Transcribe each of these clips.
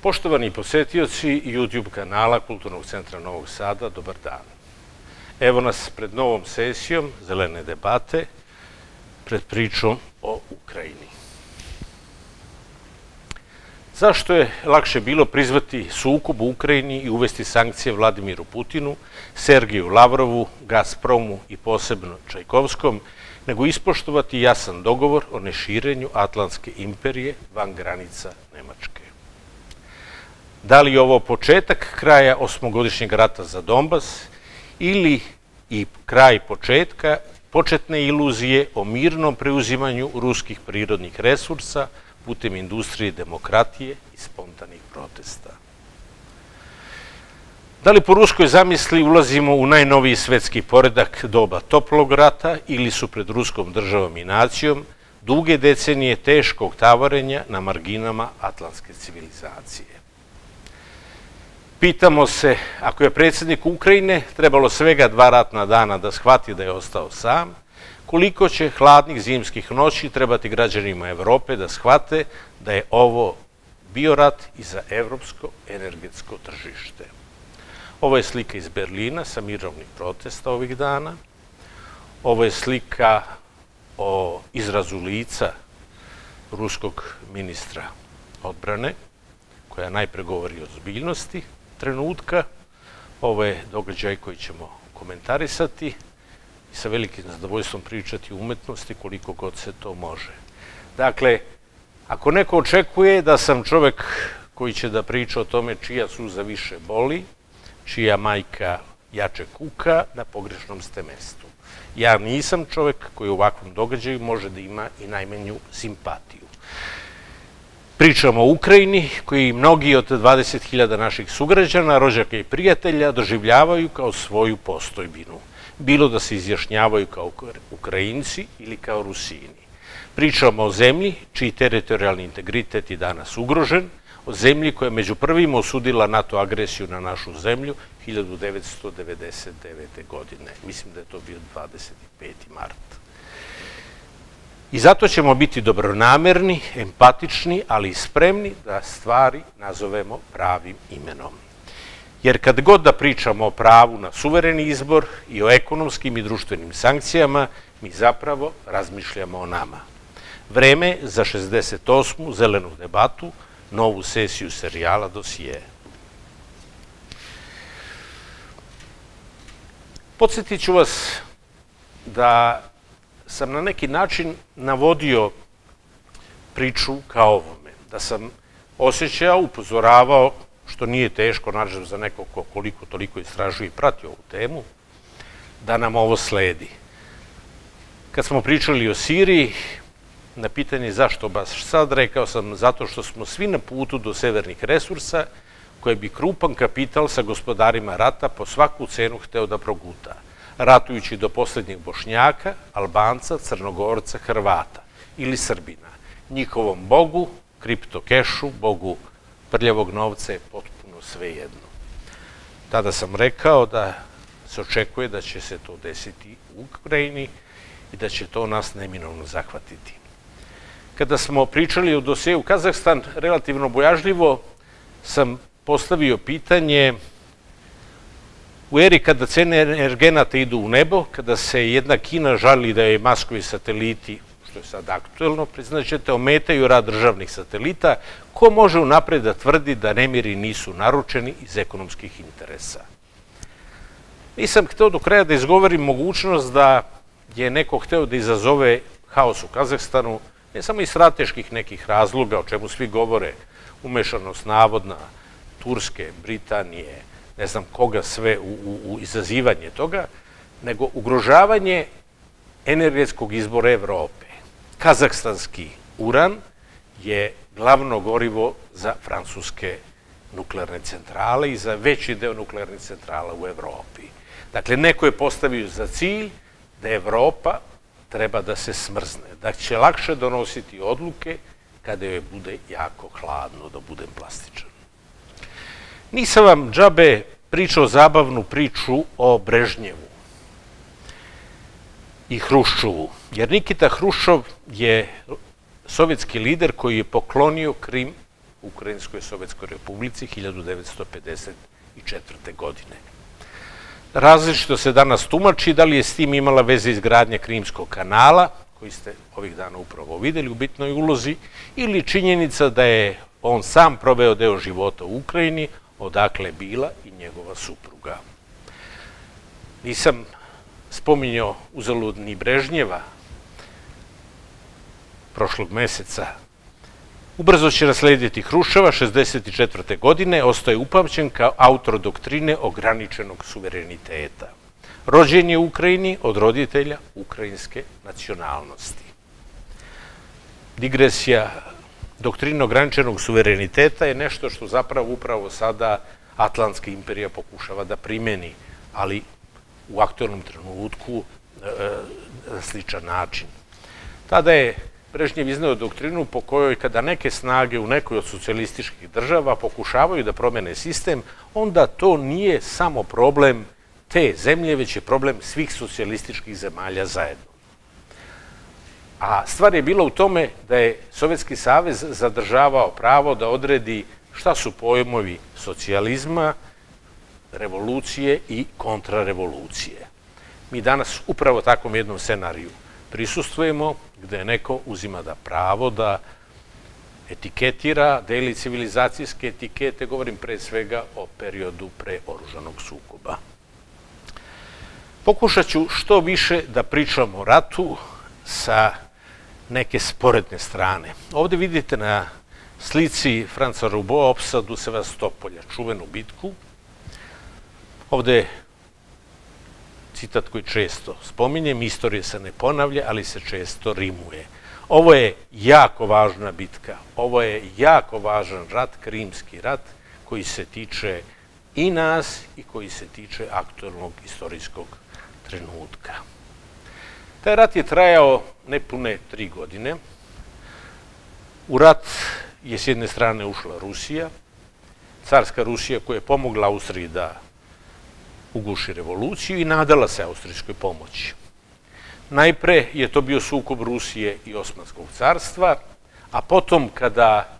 Poštovani posetioci YouTube kanala Kulturnog centra Novog Sada, dobar dan. Evo nas pred novom sesijom Zelene debate, pred pričom o Ukrajini. Zašto je lakše bilo prizvati sukob u Ukrajini i uvesti sankcije Vladimiru Putinu, Sergeju Lavrovu, Gazpromu i posebno Čajkovskom, nego ispoštovati jasan dogovor o neširenju Atlantske imperije van granica Nemačke? Da li je ovo početak kraja osmogodišnjeg rata za Donbas ili i kraj početne iluzije o mirnom preuzimanju ruskih prirodnih resursa putem industrije, demokratije i spontanih protesta? Da li po ruskoj zamisli ulazimo u najnoviji svetski poredak doba toplog rata ili su pred ruskom državom i nacijom duge decenije teškog tavarenja na marginama atlantske civilizacije? Pitamo se, ako je predsjednik Ukrajine trebalo svega 2 ratna dana da shvati da je ostao sam, koliko će hladnih zimskih noći trebati građanima Evrope da shvate da je ovo bio rat i za evropsko energetsko tržište? Ovo je slika iz Berlina sa mirovnih protesta ovih dana. Ovo je slika o izrazu lica ruskog ministra odbrane, koja najpre govori o ozbiljnosti trenutka. Ovo je događaj koji ćemo komentarisati i sa velikim zadovoljstvom pričati o umetnosti koliko god se to može. Dakle, ako neko očekuje da sam čovek koji će da priča o tome čija suza više boli, čija majka jače kuka, na pogrešnom ste mestu. Ja nisam čovek koji u ovakvom događaju može da ima i najmanju simpatiju. Pričamo o Ukrajini, koji mnogi od 20.000 naših sugrađana, rođaka i prijatelja doživljavaju kao svoju postojbinu, bilo da se izjašnjavaju kao Ukrajinci ili kao Rusini. Pričamo o zemlji čiji teritorijalni integritet je danas ugrožen, o zemlji koja je među prvima osudila NATO agresiju na našu zemlju 1999. godine. Mislim da je to bio 25. mart. I zato ćemo biti dobronamerni, empatični, ali i spremni da stvari nazovemo pravim imenom. Jer kad god da pričamo o pravu na suvereni izbor i o ekonomskim i društvenim sankcijama, mi zapravo razmišljamo o nama. Vreme za 68. zelenu debatu, novu sesiju serijala Dosije. Podsjetit ću vas da sam na neki način navodio priču kao ovome, da sam osjećao, upozoravao, što nije teško, naravno za nekog ko koliko toliko istražuje i prati ovu temu, da nam ovo sledi. Kad smo pričali o Siriji, na pitanje zašto baš sad, rekao sam zato što smo svi na putu do severnih resursa koje bi krupan kapital sa gospodarima rata po svaku cenu hteo da proguta, ratujući do poslednjeg Bošnjaka, Albanca, Crnogorca, Hrvata ili Srbina. Njihovom bogu, kriptokešu, bogu prljavog novca je potpuno svejedno. Tada sam rekao da se očekuje da će se to desiti u Ukrajini i da će to nas neminovno zahvatiti. Kada smo pričali o dosjeu Kazahstan, relativno bojažljivo sam postavio pitanje u eri kada cene energenata idu u nebo, kada se jedna Kina žali da je Maskovi sateliti, što je sad aktuelno, priznaćete, ometaju rad državnih satelita, ko može unapred da tvrdi da nemiri nisu naručeni iz ekonomskih interesa? Nisam hteo do kraja da izgovorim mogućnost da je neko hteo da izazove haos u Kazahstanu, ne samo iz strateških nekih razloga, o čemu svi govore, umešanost navodna Turske, Britanije, ne znam koga sve u izazivanje toga, nego ugrožavanje energetskog izbora Evrope. Kazahstanski uran je glavno gorivo za francuske nuklearne centrale i za veći deo nuklearnih centrala u Evropi. Dakle, neko je postavio za cilj da Evropa treba da se smrzne, da će lakše donositi odluke kada joj bude jako hladno, da budem plastičan. Nisam vam džabe pričao zabavnu priču o Brežnjevu i Hruščovu, jer Nikita Hruščov je sovjetski lider koji je poklonio Krim u Ukrajinskoj Sovjetskoj republici 1954. godine. Različito se danas tumači da li je s tim imala veze izgradnja Krimskog kanala, koji ste ovih dana upravo videli u bitnoj ulozi, ili činjenica da je on sam proveo deo života u Ukrajini, odakle je bila i njegova supruga. Nisam spominjao uzalud ni Brežnjeva prošlog meseca. Ubrzo će naslediti Hruščova, 1964. godine, ostaje upamćen kao autor doktrine ograničenog suvereniteta. Rođen je u Ukrajini od roditelja ukrajinske nacionalnosti. Digresija, doktrina ograničenog suvereniteta je nešto što zapravo upravo sada Atlantska imperija pokušava da primeni, ali u aktualnom trenutku na sličan način. Tada je Brežnjev izneo doktrinu po kojoj kada neke snage u nekoj od socijalističkih država pokušavaju da promene sistem, onda to nije samo problem te zemlje, već je problem svih socijalističkih zemalja zajedno. A stvar je bila u tome da je Sovjetski savez zadržavao pravo da odredi šta su pojmovi socijalizma, revolucije i kontrarevolucije. Mi danas upravo takvom jednom scenariju prisustvujemo, gde neko uzima da pravo da etiketira, deli civilizacijske etikete, govorim pre svega o periodu pre oružanog sukoba. Pokušat ću što više da pričam o ratu sa neke sporedne strane. Ovde vidite na slici Franca Roubaud opsadu Sevastopolja, čuvenu bitku. Ovde je citat koji često spominjem, istorija se ne ponavlja, ali se često rimuje. Ovo je jako važna bitka, ovo je jako važan rat, Krimski rat, koji se tiče i nas i koji se tiče aktualnog istorijskog trenutka. Taj rat je trajao nepune 3 godine. U rat je s jedne strane ušla Rusija, carska Rusija koja je pomogla Austriji da uguši revoluciju i nadala se austrijskoj pomoći. Najpre je to bio sukob Rusije i Osmanskog carstva, a potom kada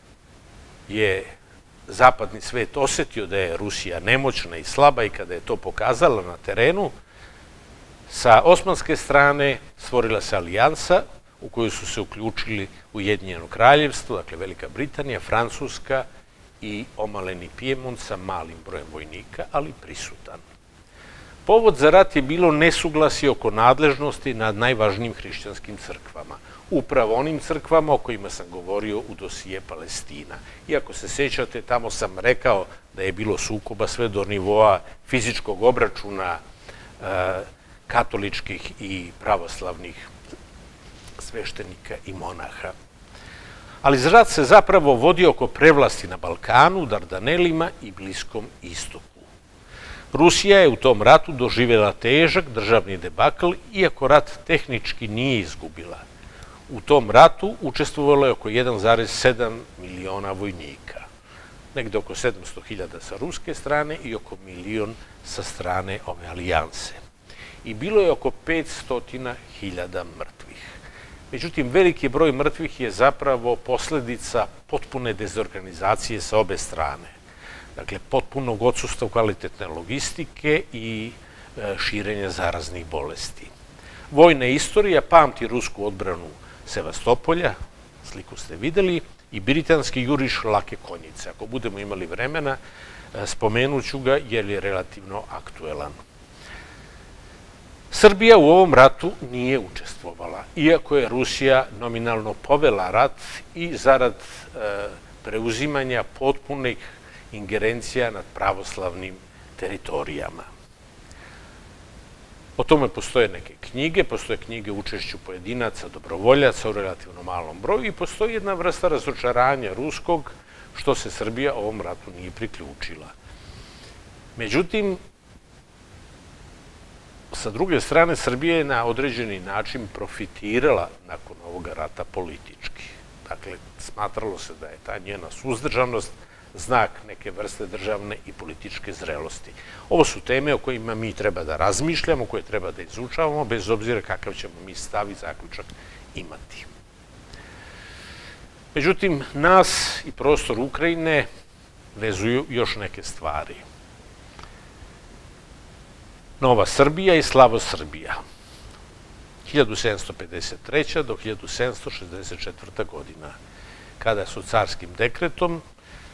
je zapadni svet osetio da je Rusija nemoćna i slaba i kada je to pokazala na terenu, sa osmanske strane stvorila se alijansa u koju su se uključili Ujedinjeno kraljevstvo, dakle Velika Britanija, Francuska i omaleni Pijemont sa malim brojem vojnika, ali prisutan. Povod za rat je bilo nesuglasje oko nadležnosti nad najvažnijim hrišćanskim crkvama. Upravo onim crkvama o kojima sam govorio u dosije Palestina. Iako se sećate, tamo sam rekao da je bilo sukoba sve do nivoa fizičkog obračuna katoličkih i pravoslavnih sveštenika i monaha. Ali rat se zapravo vodio oko prevlasti na Balkanu, Dardanelima i Bliskom istoku. Rusija je u tom ratu doživjela težak državni debakl, iako rat tehnički nije izgubila. U tom ratu učestvovalo je oko 1,7 miliona vojnika. Negde oko 700.000 sa ruske strane i oko 1.000.000 sa strane ove alijanse. I bilo je oko 500.000 mrtvih. Međutim, veliki broj mrtvih je zapravo posledica potpune dezorganizacije sa obe strane. Dakle, potpunog odsustva kvalitetne logistike i širenja zaraznih bolesti. Vojna istorija pamti rusku odbranu Sevastopolja, sliku ste videli, i britanski juriš lake konjice. Ako budemo imali vremena, spomenut ću ga jer je relativno aktuelan. Srbija u ovom ratu nije učestvovala, iako je Rusija nominalno povela rat i zarad preuzimanja potpunih ingerencija nad pravoslavnim teritorijama. O tome postoje neke knjige, postoje knjige o učešću pojedinaca, dobrovoljaca u relativno malom broju i postoji jedna vrsta razočaranja ruskog što se Srbija ovom ratu nije priključila. Međutim, sa druge strane, Srbija je na određeni način profitirala nakon ovoga rata politički. Dakle, smatralo se da je ta njena suzdržanost znak neke vrste državne i političke zrelosti. Ovo su teme o kojima mi treba da razmišljamo, koje treba da izučavamo, bez obzira kakav ćemo mi stav i zaključak imati. Međutim, nas i prostor Ukrajine vezuju još neke stvari. Nova Srbija i Slavo Srbija. 1753. do 1764. godina, kada su carskim dekretom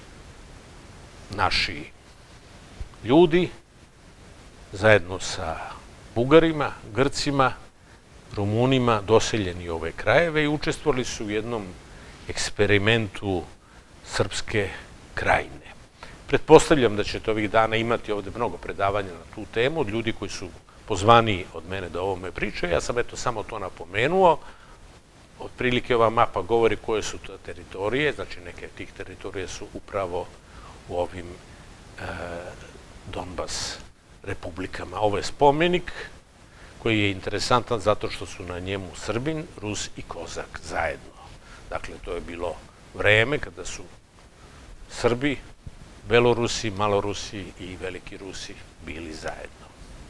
naši ljudi, zajedno sa Bugarima, Grcima, Rumunima, doseljeni u ove krajeve i učestvovali su u jednom eksperimentu Srpske krajine. Pretpostavljam da ćete ovih dana imati ovde mnogo predavanja na tu temu od ljudi koji su pozvaniji od mene da o ovome pričaju. Ja sam eto samo to napomenuo. Otprilike ova mapa govori koje su to teritorije, znači neke tih teritorije su upravo u ovim Donbas republikama. Ovo je spomenik koji je interesantan zato što su na njemu Srbin, Rus i Kozak zajedno. Dakle, to je bilo vreme kada su Srbi, Belorusi, Malorusi i Veliki Rusi bili zajedno.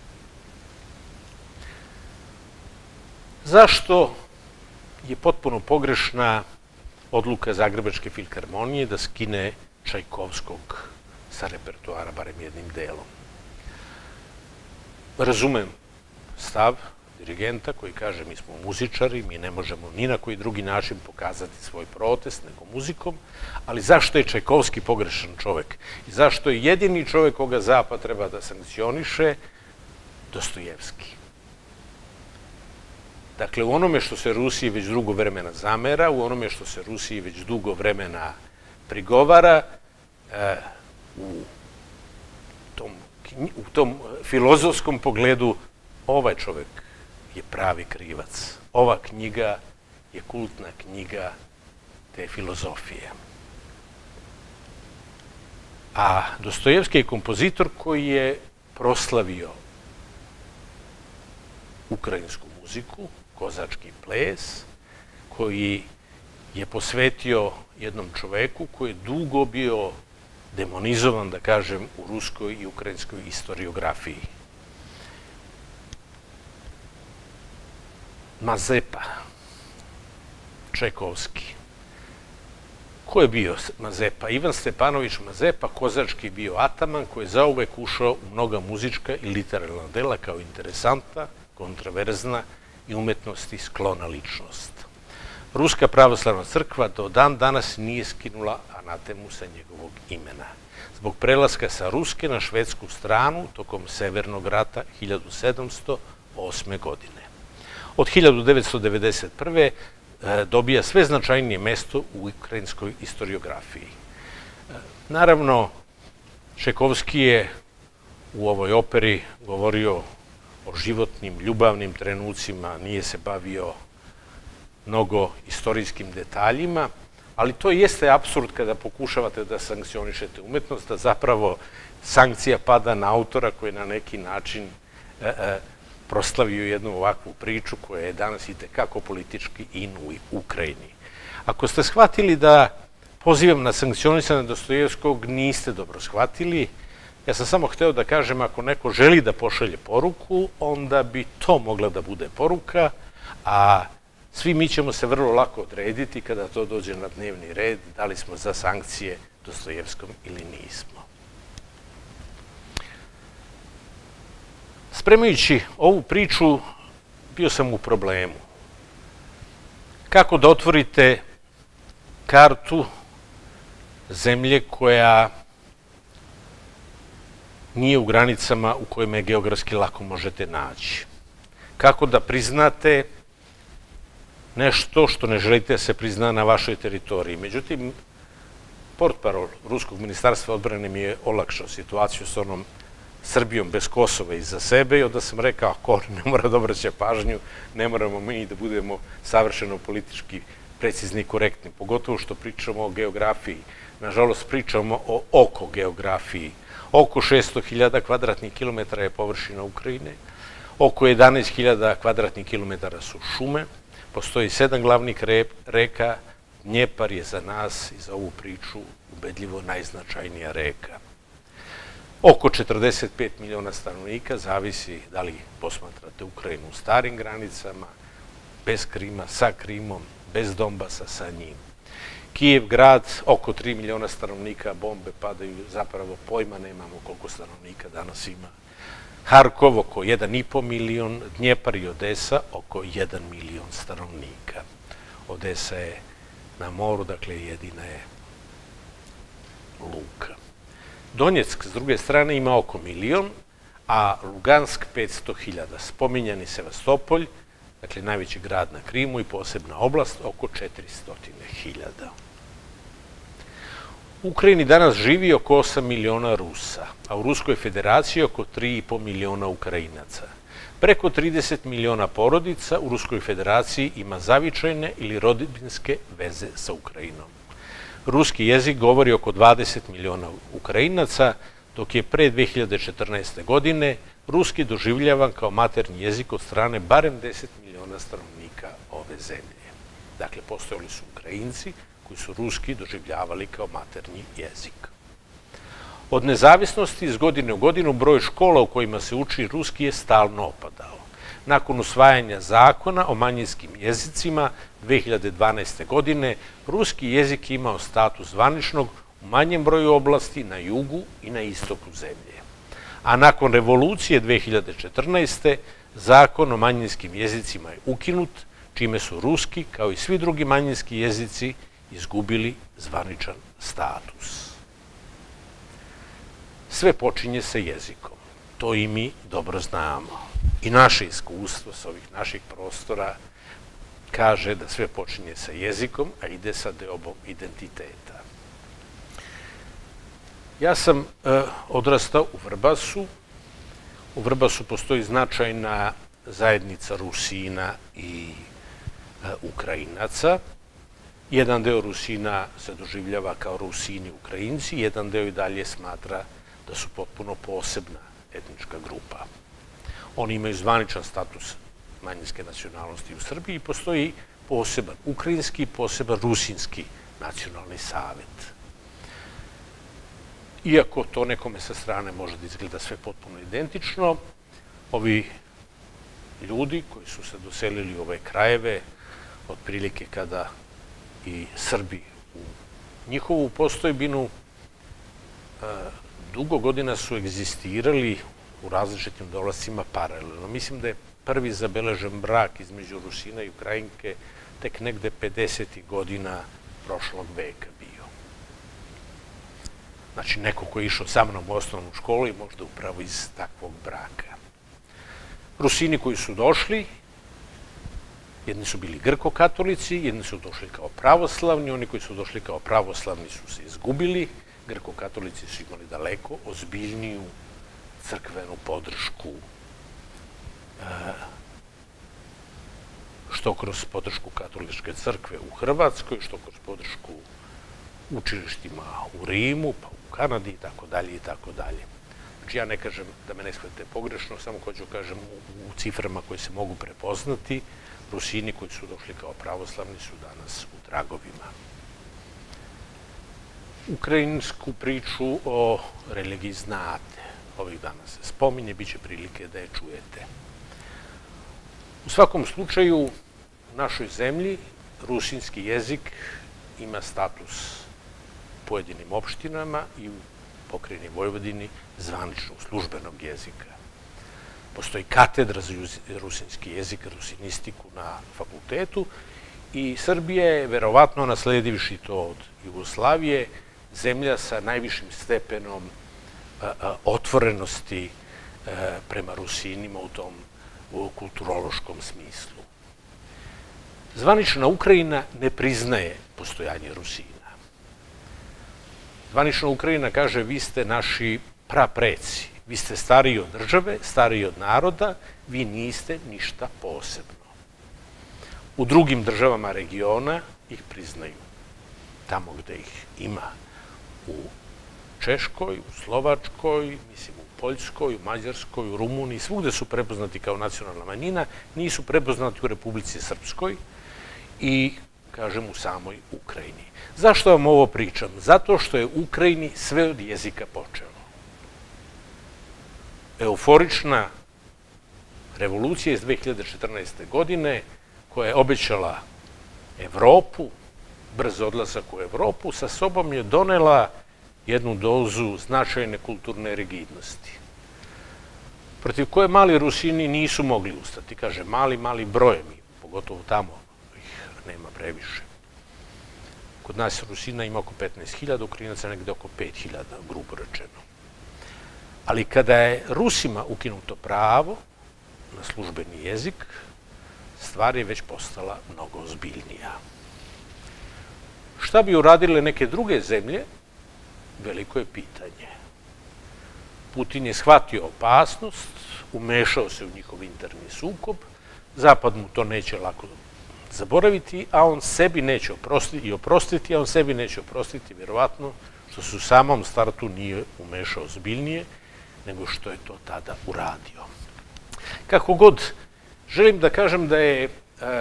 Zašto je potpuno pogrešna odluka Zagrebačke filharmonije da skine Čajkovskog sa repertoara, barem jednim delom? Razumem stav dirigenta koji kaže mi smo muzičari, mi ne možemo ni na koji drugi način pokazati svoj protest nego muzikom, ali zašto je Čajkovski pogrešan čovek? I zašto je jedini čovek koga Zapad treba da sankcioniše Dostojevski? Dakle, u onome što se Rusiji već dugo vremena zamera, u onome što se Rusiji već dugo vremena prigovara, u tom filozofskom pogledu, ovaj čovek je pravi krivac. Ova knjiga je kultna knjiga te filozofije. A Dostojevski je kompozitor koji je proslavio ukrajinsku muziku, kozački ples, koji je posvetio jednom čoveku koji je dugo bio demonizovan, da kažem, u ruskoj i ukrajinskoj istoriografiji. Mazepa, Čajkovski. Ko je bio Mazepa? Ivan Stepanović Mazepa, kozački bio ataman koji je zauvek ušao u mnoga muzička i literarna dela kao interesantna, kontraverzna i umetnosti sklona ličnost. Ruska pravoslavna crkva do dan danas nije skinula anatemu sa njegovog imena. Zbog prelaska sa ruske na švedsku stranu tokom Severnog rata 1708. godine. Od 1991. dobija sve značajnije mesto u ukrajinskoj istoriografiji. Naravno, Čajkovski je u ovoj operi govorio o životnim, ljubavnim trenucima, nije se bavio mnogo istorijskim detaljima, ali to jeste apsurd kada pokušavate da sankcionišete umetnost, da zapravo sankcija pada na autora koji na neki način proslavio jednu ovakvu priču koja je danas itekako politički in u Ukrajini. Ako ste shvatili da pozivam na sankcionisanje Dostojevskog, niste dobro shvatili. Ja sam samo hteo da kažem, ako neko želi da pošalje poruku, onda bi to mogla da bude poruka, a svi mi ćemo se vrlo lako odrediti kada to dođe na dnevni red, da li smo za sankcije Dostojevskom ili nismo. Spremajući ovu priču, bio sam u problemu. Kako da otvorite kartu zemlje koja nije u granicama u kojima je geografski lako možete naći? Kako da priznate nešto što ne želite da se prizna na vašoj teritoriji? Međutim, portparol Ruskog ministarstva odbrane mi je olakšao situaciju s onom Srbijom bez Kosova iza sebe i onda sam rekao, ako ne mora da obraća pažnju, ne moramo mi da budemo savršeno politički precizni i korektni, pogotovo što pričamo o geografiji. Nažalost, pričamo o oko geografiji. Oko 600.000 kvadratnih kilometara je površina Ukrajine, oko 11.000 kvadratnih kilometara su šume, postoji 7 glavnih reka, Dnjepar je za nas i za ovu priču ubedljivo najznačajnija reka. Oko 45 miliona stanovnika, zavisi da li posmatrate Ukrajinu u starim granicama, bez Krima, sa Krimom, bez Donbasa, sa njim. Kijev, grad, oko 3 miliona stanovnika, bombe padaju, zapravo pojma nemamo koliko stanovnika danas ima. Harkov oko 1,5 milion, Dnjepar i Odesa oko 1 milion stanovnika. Odesa je na moru, dakle jedina je luka. Donjeck, s druge strane, ima oko milion, a Lugansk 500.000. Spominjani Sevastopolj, dakle najveći grad na Krimu i posebna oblast, oko 400.000. U Ukrajini danas živi oko 8 miliona Rusa, a u Ruskoj federaciji oko 3,5 miliona Ukrajinaca. Preko 30 miliona porodica u Ruskoj federaciji ima zavičajne ili rodbinske veze sa Ukrajinom. Ruski jezik govori oko 20 miliona Ukrajinaca, dok je pre 2014. godine ruski doživljavan kao maternji jezik od strane barem 10 miliona stanovnika ove zemlje. Dakle, postojali su Ukrajinci koji su ruski doživljavali kao maternji jezik. Od nezavisnosti iz godine u godinu broj škola u kojima se uči ruski je stalno opadao. Nakon usvajanja zakona o manjinskim jezicima 2012. godine, ruski jezik je imao status zvaničnog u manjem broju oblasti na jugu i na istoku zemlje. A nakon revolucije 2014. zakon o manjinskim jezicima je ukinut, čime su ruski, kao i svi drugi manjinski jezici, izgubili zvaničan status. Sve počinje sa jezikom. To i mi dobro znamo. I naše iskustvo s ovih naših prostora kaže da sve počinje sa jezikom, a ide sa deobom identiteta. Ja sam odrastao u Vrbasu. U Vrbasu postoji značajna zajednica Rusina i Ukrajinaca. Jedan deo Rusina se doživljava kao Rusini Ukrajinci, jedan deo i dalje smatra da su potpuno posebna etnička grupa. Oni imaju zvaničan status manjinske nacionalnosti u Srbiji i postoji poseban ukrajinski i poseban rusinski nacionalni savet. Iako to nekome sa strane može da izgleda sve potpuno identično, ovi ljudi koji su se doselili u ove krajeve, otprilike kada i Srbi u njihovu postojbinu, dugo godina su egzistirali u različitim dolascima paralelno. Mislim da je prvi zabeležen brak između Rusina i Ukrajinke tek negde 50. godina prošlog veka bio. Znači, neko ko je išao sa mnom u osnovnu školu i možda upravo iz takvog braka. Rusini koji su došli, jedni su bili grko-katolici, jedni su došli kao pravoslavni, oni koji su došli kao pravoslavni su se izgubili, grko-katolici su imali daleko ozbiljniju crkvenu podršku, što kroz podršku katoličke crkve u Hrvatskoj, što kroz podršku učilištima u Rimu, pa u Kanadi, i tako dalje, i tako dalje. Znači, ja ne kažem, da me ne shvatite pogrešno, samo hoću kažem u ciframa koje se mogu prepoznati, Rusini koji su došli kao pravoslavni su danas u tragovima. Ukrajinsku priču o religiji znate. Ovih dana se spominje, bit će prilike da je čujete. U svakom slučaju, u našoj zemlji rusinski jezik ima status u pojedinim opštinama i u pokrajini Vojvodini zvaničnog službenog jezika. Postoji katedra za rusinski jezik, rusinistiku na fakultetu i Srbija je, verovatno nasledivši to od Jugoslavije, zemlja sa najvišim stepenom otvorenosti prema Rusinima u tom kulturološkom smislu. Zvanična Ukrajina ne priznaje postojanje Rusina. Zvanična Ukrajina kaže vi ste naši prapreci, vi ste stariji od države, stariji od naroda, vi niste ništa posebno. U drugim državama regiona ih priznaju, tamo gde ih ima, u Češkoj, u Slovačkoj, mislim u Poljskoj, u Mađarskoj, u Rumuniji, svugde su prepoznati kao nacionalna manjina, nisu prepoznati u Republici Srpskoj i, kažem, u samoj Ukrajini. Zašto vam ovo pričam? Zato što je u Ukrajini sve od jezika počelo. Euforična revolucija iz 2014. godine, koja je obećala Evropu, brz odlazak u Evropu, sa sobom je donela jednu dozu značajne kulturne rigidnosti, protiv koje mali Rusini nisu mogli ustati. Kaže, mali brojem, pogotovo tamo ih nema previše. Kod nas Rusina ima oko 15.000, Ukrajinaca negde oko 5.000, grubo rečeno. Ali kada je Rusima ukinuto pravo na službeni jezik, stvar je već postala mnogo ozbiljnija. Šta bi uradile neke druge zemlje? Veliko je pitanje. Putin je shvatio opasnost, umešao se u njihov interni sukob, Zapad mu to neće lako zaboraviti, a on sebi neće oprostiti, a on sebi neće oprostiti, vjerovatno, što se u samom startu nije umešao ozbiljnije, nego što je to tada uradio. Kako god, želim da kažem da je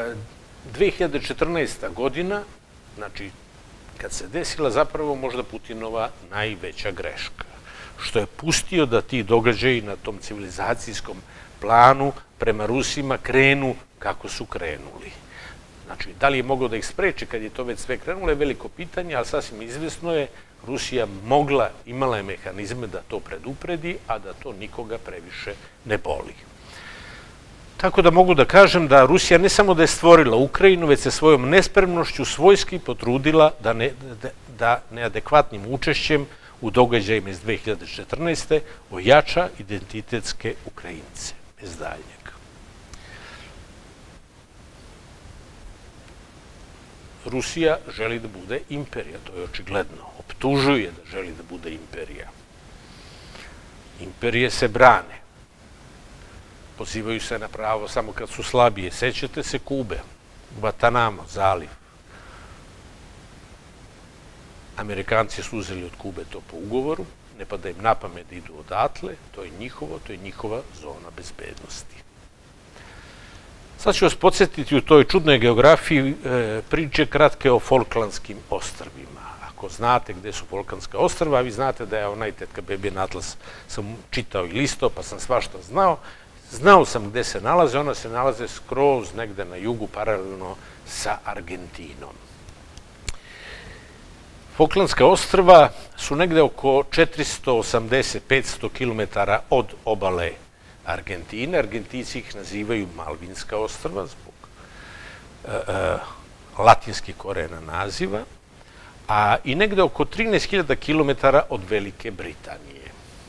2014. godina, znači kad se desila zapravo možda Putinova najveća greška, što je pustio da ti događaji na tom civilizacijskom planu prema Rusima krenu kako su krenuli. Znači, da li je moglo da ih spreči kad je to već sve krenulo je veliko pitanje, ali sasvim izvesno je Rusija imala je mehanizme da to predupredi, a da to nikoga previše ne boli. Tako da mogu da kažem da Rusija ne samo da je stvorila Ukrajinu, već se svojom nespremnošću svojski potrudila da neadekvatnim učešćem u događajima iz 2014. ojača identitetske Ukrajince, bez daljnjeg. Rusija želi da bude imperija, to je očigledno. Optužuje da želi da bude imperija. Imperije se brane. Pozivaju se na pravo samo kad su slabije. Sećate se Kube, Guantanamo, zaliv. Amerikanci su uzeli od Kube to po ugovoru, ne pada im na pamet da idu odatle, to je njihovo, to je njihova zona bezbednosti. Sad ću vas podsjetiti u toj čudnoj geografiji priče kratke o Falklandskim ostrvima. Ako znate gde su Falklandska ostrva, vi znate da je onaj Tetka Bebin atlas sam čitao i listao, pa sam svašta znao. Znao sam gde se nalaze, ona se nalaze skroz negde na jugu, paralelno sa Argentinom. Falklandska ostrva su negde oko 480-500 km od obale Argentine. Argentinci ih nazivaju Malvinska ostrva zbog latinskih korena naziva, a i negde oko 13.000 km od Velike Britanije.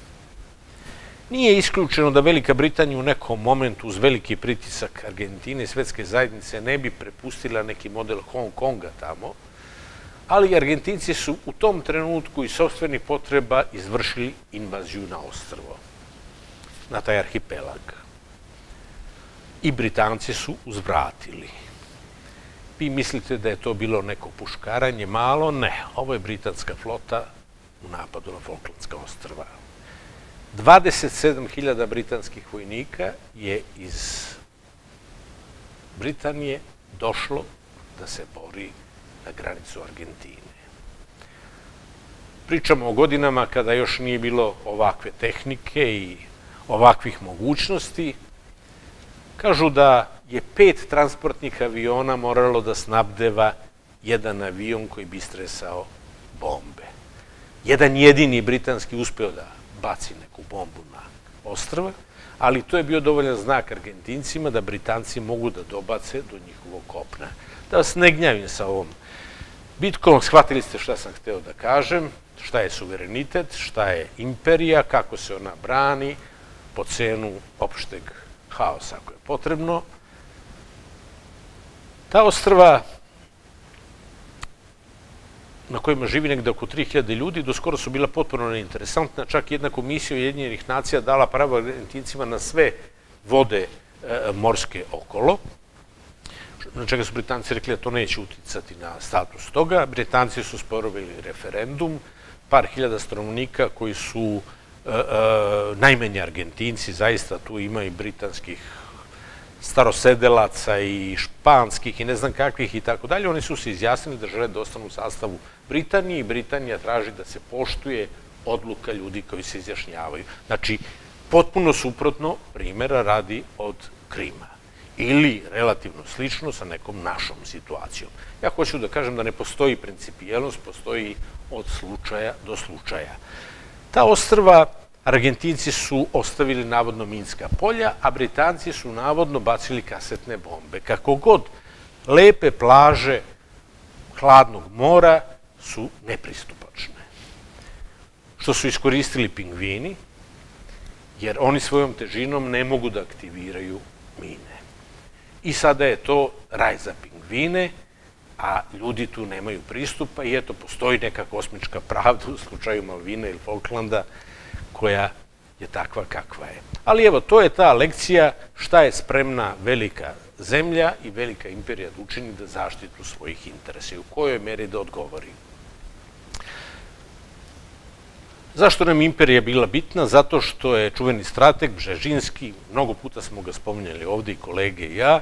Nije isključeno da Velika Britanija u nekom momentu uz veliki pritisak Argentine i svetske zajednice ne bi prepustila neki model Hong Konga tamo, ali Argentinci su u tom trenutku iz sopstvenih potreba izvršili invaziju na ostrvo, na taj arhipelag. I Britanci su uzvratili. Vi mislite da je to bilo neko puškaranje malo? Ne, ovo je britanska flota u napadu na Falklandska ostrva. 27.000 britanskih vojnika je iz Britanije došlo da se bori na granicu Argentine. Pričamo o godinama kada još nije bilo ovakve tehnike i ovakvih mogućnosti. Kažu da je 5 transportnih aviona moralo da snabdeva jedan avion koji bi istresao bombe. Jedan jedini britanski uspeo da baci neku bombu na ostrva, ali to je bio dovoljan znak Argentincima da Britanci mogu da dobace do njihovog kopna. Da vas ne gnjavim sa ovom bitkom, shvatili ste šta sam hteo da kažem, šta je suverenitet, šta je imperija, kako se ona brani, po cenu opšteg haosa ako je potrebno. Ta ostrva na kojima živi negde oko 3.000 ljudi, do skoro su bila potpuno neinteresantna, čak jedna komisija Ujedinjenih nacija dala pravo Argentincima na sve vode morske okolo, na čega su Britanci rekli da to neće uticati na status toga. Britanci su sporovili referendum, par hiljada stanovnika koji su najmanje Argentinci, zaista tu ima i britanskih starosedelaca i španskih i ne znam kakvih i tako dalje, oni su se izjasnili da žele da ostanu u sastavu Britanije i Britanija traži da se poštuje odluka ljudi koji se izjašnjavaju. Znači, potpuno suprotno primjera radi od Krima. ili relativno slično sa nekom našom situacijom. Ja hoću da kažem da ne postoji principijelnost, postoji od slučaja do slučaja. Ta ostrva Argentinci su ostavili navodno minska polja, a Britanci su navodno bacili kasetne bombe. Kako god, lepe plaže hladnog mora su nepristupačne. Što su iskoristili pingvini, jer oni svojom težinom ne mogu da aktiviraju mine. I sada je to raj za pingvine, a ljudi tu nemaju pristupa i eto, postoji neka kosmička pravda u slučaju Malvine ili Falklanda, koja je takva kakva je. Ali evo, to je ta lekcija šta je spremna velika zemlja i velika imperija da učini da zaštitu svojih interesa i u kojoj meri da odgovori. Zašto nam imperija bila bitna? Zato što je čuveni strateg Bžežinski, mnogo puta smo ga spominjali ovde i kolege i ja,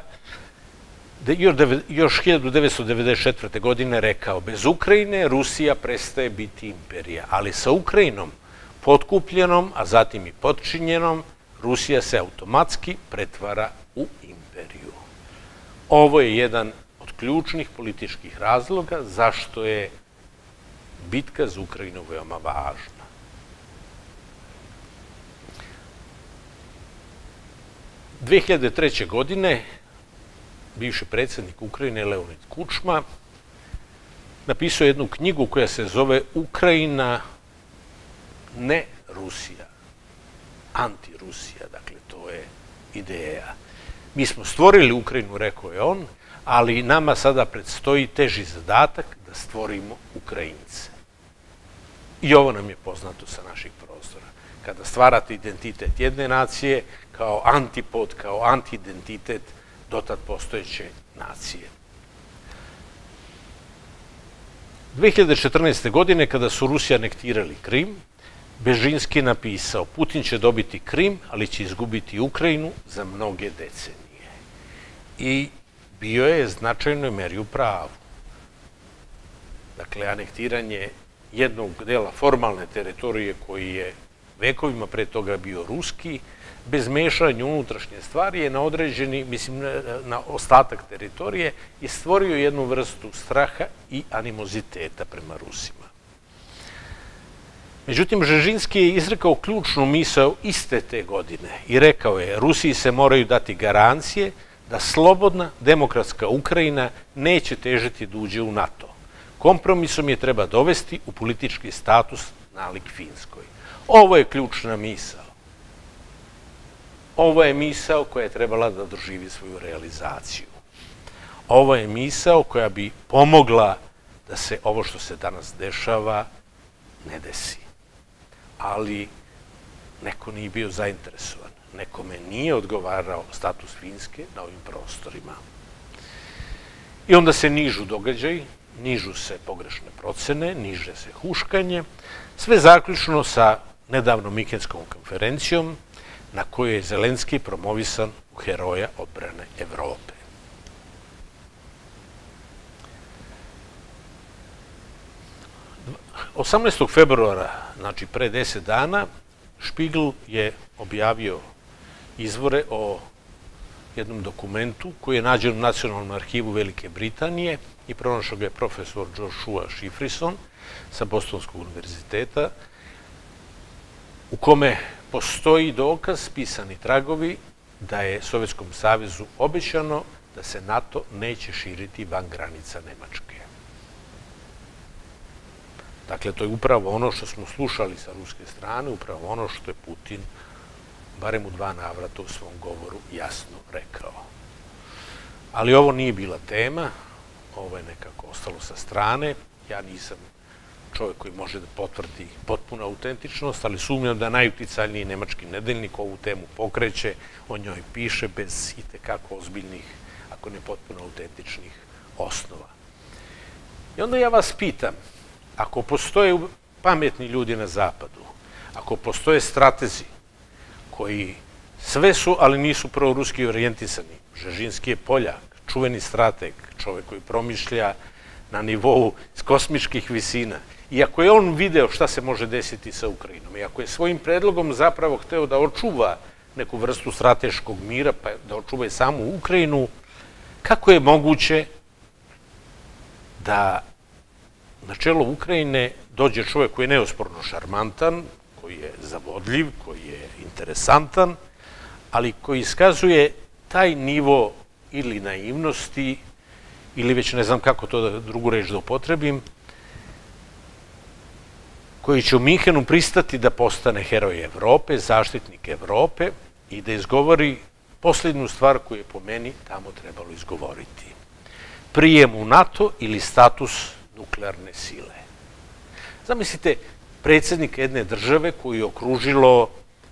još 1994. godine rekao: bez Ukrajine Rusija prestaje biti imperija, ali sa Ukrajinom potkupljenom, a zatim i potčinjenom, Rusija se automatski pretvara u imperiju. Ovo je jedan od ključnih političkih razloga zašto je bitka za Ukrajinu veoma važna. – 2003. godine bivši predsjednik Ukrajine Leonid Kučma napisao jednu knjigu koja se zove Ukrajina, ne Rusija, anti-Rusija, dakle to je ideja. Mi smo stvorili Ukrajinu, rekao je on, ali nama sada predstoji teži zadatak da stvorimo Ukrajince. I ovo nam je poznato sa naših prostora. Kada stvarate identitet jedne nacije kao antipod, kao anti-identitet dotad postojeće nacije. 2014. godine, kada su Rusi anektirali Krim, Bežinski je napisao: Putin će dobiti Krim, ali će izgubiti Ukrajinu za mnoge decenije. I bio je značajnoj meri u pravu. Dakle, anektiranje jednog dela formalne teritorije koji je vekovima pre toga bio ruski, bez mešanja unutrašnje stvari je na određeni, mislim, na ostatak teritorije i stvorio jednu vrstu straha i animoziteta prema Rusima. Međutim, Bžežinski je izrekao ključnu misao iste te godine i rekao je: Rusiji se moraju dati garancije da slobodna, demokratska Ukrajina neće težiti da uđe u NATO. Kompromisom je treba dovesti u politički status nalik Finskoj. Ovo je ključna misao. Ovo je misao koja je trebala da doživi svoju realizaciju. Ovo je misao koja bi pomogla da se ovo što se danas dešava ne desi. Ali neko nije bio zainteresovan. Nekome nije odgovarao status Finske na ovim prostorima. I onda se nižu događaji, nižu se pogrešne procene, niže se huškanje, sve zaključno sa nedavnom Minhenskom konferencijom na kojoj je Zelenski promovisan u heroja odbrane Evrope. – 18. februara, znači pre 10 dana, Špigl je objavio izvore o jednom dokumentu koji je nađen u Nacionalnom arhivu Velike Britanije i pronašao ga je profesor Joshua Shifrison sa Bostonskog univerziteta, u kome postoji dokaz, pisani tragovi, da je Sovjetskom savezu obećano da se NATO neće širiti van granica Nemačke. Dakle, to je upravo ono što smo slušali sa ruske strane, upravo ono što je Putin, barem u 2 navrata u svom govoru, jasno rekao. Ali ovo nije bila tema, ovo je nekako ostalo sa strane. Ja nisam čovjek koji može da potvrdi potpunu autentičnost, ali sumnjam da najuticajniji nemački nedeljnik ovu temu pokreće, o njoj piše bez itekako ozbiljnih, ako ne potpuno autentičnih osnova. I onda ja vas pitam, ako postoje pametni ljudi na zapadu, ako postoje stratezi koji sve su, ali nisu proruski orijentisani, Bžežinski je Poljak, čuveni strateg, čovjek koji promišlja na nivou kosmičkih visina, i ako je on video šta se može desiti sa Ukrajinom, i ako je svojim predlogom zapravo hteo da očuva neku vrstu strateškog mira, pa da očuvaju samu Ukrajinu, kako je moguće da na čelo Ukrajine dođe čovjek koji je neosporno šarmantan, koji je zavodljiv, koji je interesantan, ali koji iskazuje taj nivo ili naivnosti, ili već ne znam kako to da drugu reč da upotrebim, koji će u Minhenu pristati da postane heroj Evrope, zaštitnik Evrope i da izgovori posljednju stvar koju je po meni tamo trebalo izgovoriti. Prijem u NATO ili status nuklearne sile. Zamislite predsjednika jedne države koju je okružilo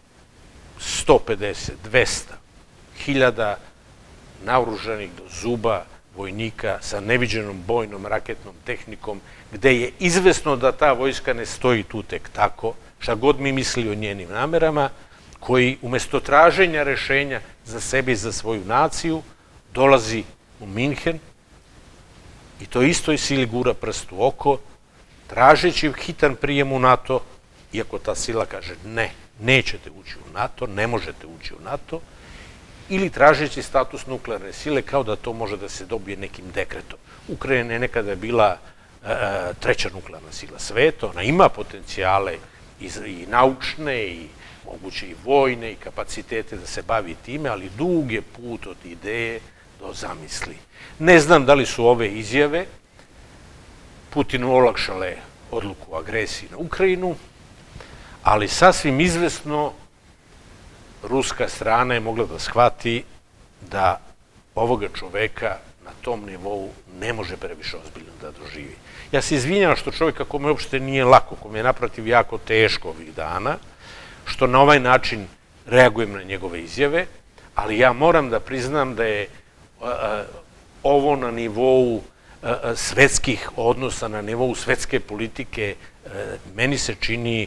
150, 200 hiljada naoružanih do zuba vojnika sa neviđenom bojnom raketnom tehnikom, gde je izvesno da ta vojska ne stoji tu tek tako, šta god mi misli o njenim namerama, koji umesto traženja rešenja za sebe i za svoju naciju dolazi u Minhen i to istoj sili gura prst u oko, tražeći hitan prijem u NATO, iako ta sila kaže ne, nećete ući u NATO, ne možete ući u NATO, ili tražeći status nuklearne sile kao da to može da se dobije nekim dekretom. Ukrajina je nekada bila treća nuklearna sila sveta, ona ima potencijale i naučne, i moguće i vojne, i kapacitete da se bavi time, ali dug je put od ideje do zamisli. Ne znam da li su ove izjave Putinu olakšale odluku o agresiji na Ukrajinu, ali sasvim izvesno ruska strana je mogla da shvati da ovoga čoveka na tom nivou ne može previše ozbiljno da doživi. Ja se izvinjam što čovjeka kome uopšte nije lako, kome je naprotiv jako teško ovih dana, što na ovaj način reagujem na njegove izjave, ali ja moram da priznam da je ovo na nivou svetskih odnosa, na nivou svetske politike, meni se čini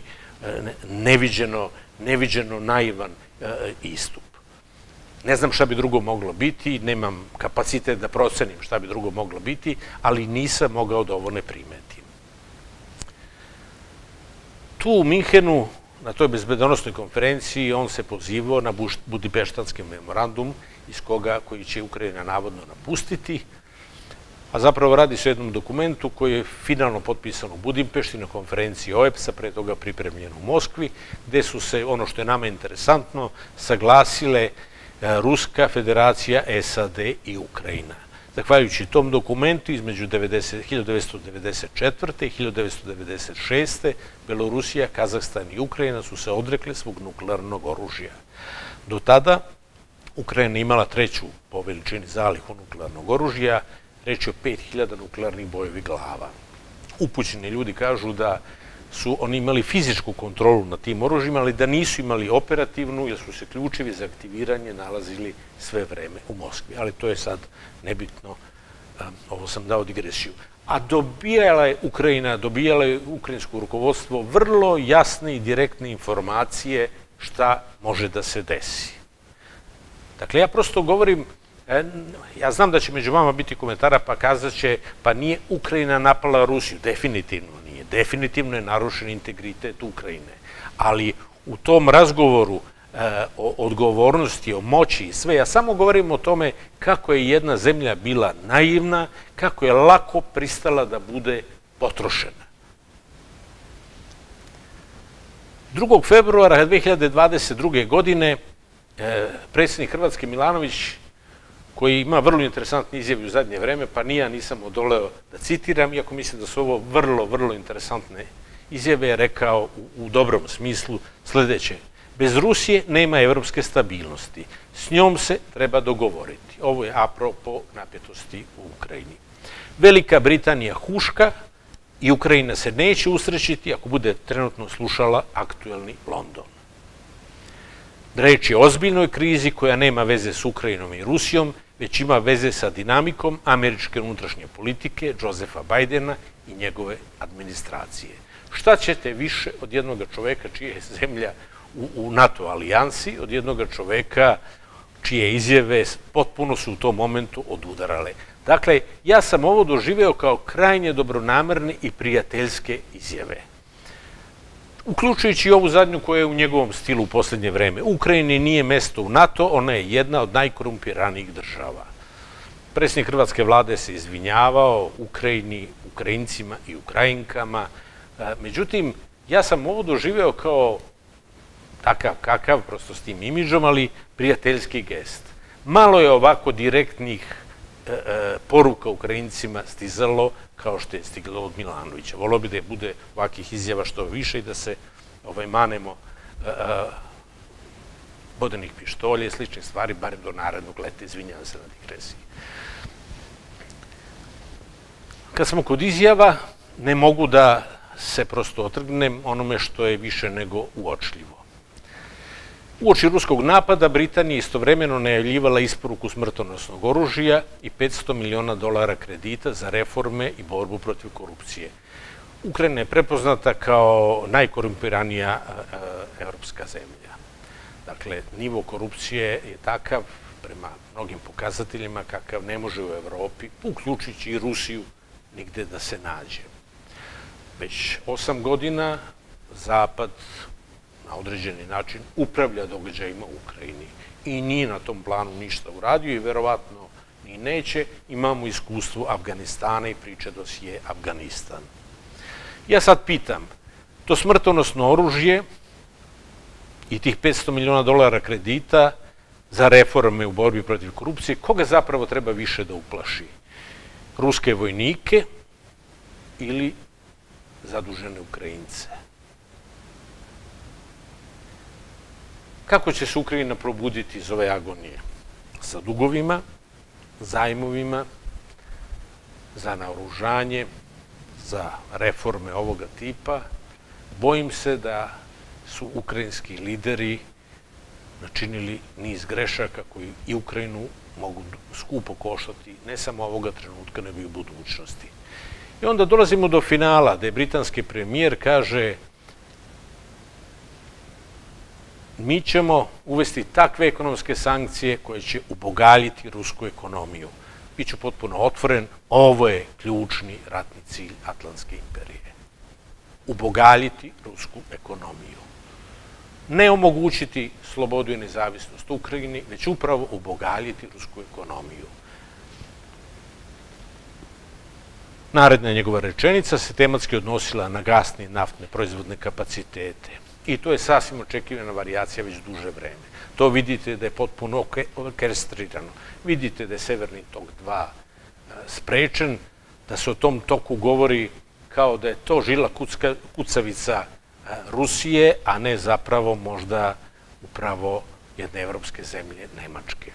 neviđeno naivan istup. Ne znam šta bi drugo moglo biti, nemam kapacitet da procenim šta bi drugo moglo biti, ali nisam mogao da ovo ne primetim. Tu u Minhenu, na toj bezbedonosnoj konferenciji, on se pozivao na Budimpeštanski memorandum, koji će Ukrajina navodno napustiti, a zapravo radi se o jednom dokumentu koji je finalno potpisan u Budimpešti na konferenciji OEBS-a, pre toga pripremljen u Moskvi, gde su se, ono što je nama interesantno, saglasile Ruska federacija, SAD i Ukrajina. Zahvaljujući tom dokumentu, između 1994. i 1996. Belorusija, Kazahstan i Ukrajina su se odrekle svog nuklearnog oružja. Do tada Ukrajina imala treću po veličini zalihu nuklearnog oružja, reč je o 5000 nuklearnih bojevih glava. Upućeni ljudi kažu da su oni imali fizičku kontrolu nad tim oružjima, ali da nisu imali operativnu, jer su se ključevi za aktiviranje nalazili sve vreme u Moskvi. Ali to je sad nebitno, ovo sam dao digresiju. A dobijala je Ukrajina, dobijala je ukrajinsko rukovodstvo vrlo jasne i direktne informacije šta može da se desi. Dakle, ja prosto govorim, ja znam da će među vama biti komentara pa kazat će, pa nije Ukrajina napala Rusiju, definitivno nije, definitivno je narušen integritet Ukrajine, ali u tom razgovoru o odgovornosti, o moći i sve, ja samo govorim o tome kako je jedna zemlja bila naivna, kako je lako pristala da bude potrošena. 2. februara 2022. godine predsjednik Hrvatske Milanović, koji ima vrlo interesantne izjave u zadnje vreme, pa nisam odoleo da citiram, iako mislim da su ovo vrlo interesantne izjave, je rekao u dobrom smislu sledeće: bez Rusije nema evropske stabilnosti, s njom se treba dogovoriti. Ovo je apropo napetosti u Ukrajini. Velika Britanija huška i Ukrajina se neće usrećiti ako bude trenutno slušala aktuelni London. Reč je o ozbiljnoj krizi koja nema veze s Ukrajinom i Rusijom, već ima veze sa dinamikom američke unutrašnje politike, Josefa Bajdena i njegove administracije. Šta ćete više od jednog čoveka čija je zemlja u NATO alijansi, od jednog čoveka čije izjave potpuno su u tom momentu odudarale. Dakle, ja sam ovo doživeo kao krajnje dobronamerne i prijateljske izjave. uključujući i ovu zadnju koja je u njegovom stilu u poslednje vreme. Ukrajini nije mesto u NATO, ona je jedna od najkorumpiranijih država. Predsjednik hrvatske vlade se izvinjavao Ukrajini, Ukrajincima i Ukrajinkama. Međutim, ja sam ovo doživeo kao takav kakav, prosto s tim imidžom, ali prijateljski gest. Malo je ovako direktnih poruka Ukrajincima stizalo kao što je stiglo od Milanovića. Volio bi da bude ovakvih izjava što više i da se manemo vodenih pištolja i sličnih stvari, barem do narednog leta, izvinjavam se na digresiji. Kad smo kod izjava, ne mogu da se prosto otrgnem onome što je više nego uočljivo. Uoči ruskog napada, Britanija istovremeno najavljivala isporuku smrtonosnog oružja i $500 miliona kredita za reforme i borbu protiv korupcije. Ukrajina je prepoznata kao najkorumpiranija evropska zemlja. Dakle, nivo korupcije je takav, prema mnogim pokazateljima, kakav ne može u Evropi, uključujući i Rusiju, nigde da se nađe. Već 8 godina Zapad na određeni način upravlja događajima u Ukrajini i nije na tom planu ništa uradio i verovatno ni neće. Imamo iskustvo Afganistana i priče dosije Afganistan. Ja sad pitam, to smrtonosno oružje i tih $500 miliona kredita za reforme u borbi protiv korupcije, koga zapravo treba više da uplaši? Ruske vojnike ili zadužene Ukrajince? Kako će se Ukrajina probuditi iz ove agonije? Sa dugovima, zajmovima, za naoružanje, za reforme ovoga tipa? Bojim se da su ukrajinski lideri načinili niz grešaka koji i Ukrajinu mogu skupo koštati, ne samo ovoga trenutka, nego i u budućnosti. I onda dolazimo do finala, gde britanski premijer kaže mi ćemo uvesti takve ekonomske sankcije koje će ubogaljiti rusku ekonomiju. Biću potpuno otvoren, ovo je ključni ratni cilj Atlantske imperije. Ubogaljiti rusku ekonomiju. Ne omogućiti slobodu i nezavisnost Ukrajini, već upravo ubogaljiti rusku ekonomiju. Naredna njegova rečenica se tematski odnosila na gasne i naftne proizvodne kapacitete. I to je sasvim očekivana varijacija već duže vreme. To vidite da je potpuno orkestrirano. Vidite da je Severni tok 2 sprečen, da se o tom toku govori kao da je to žila kucavica Rusije, a ne zapravo možda upravo jedne evropske zemlje, Nemačke.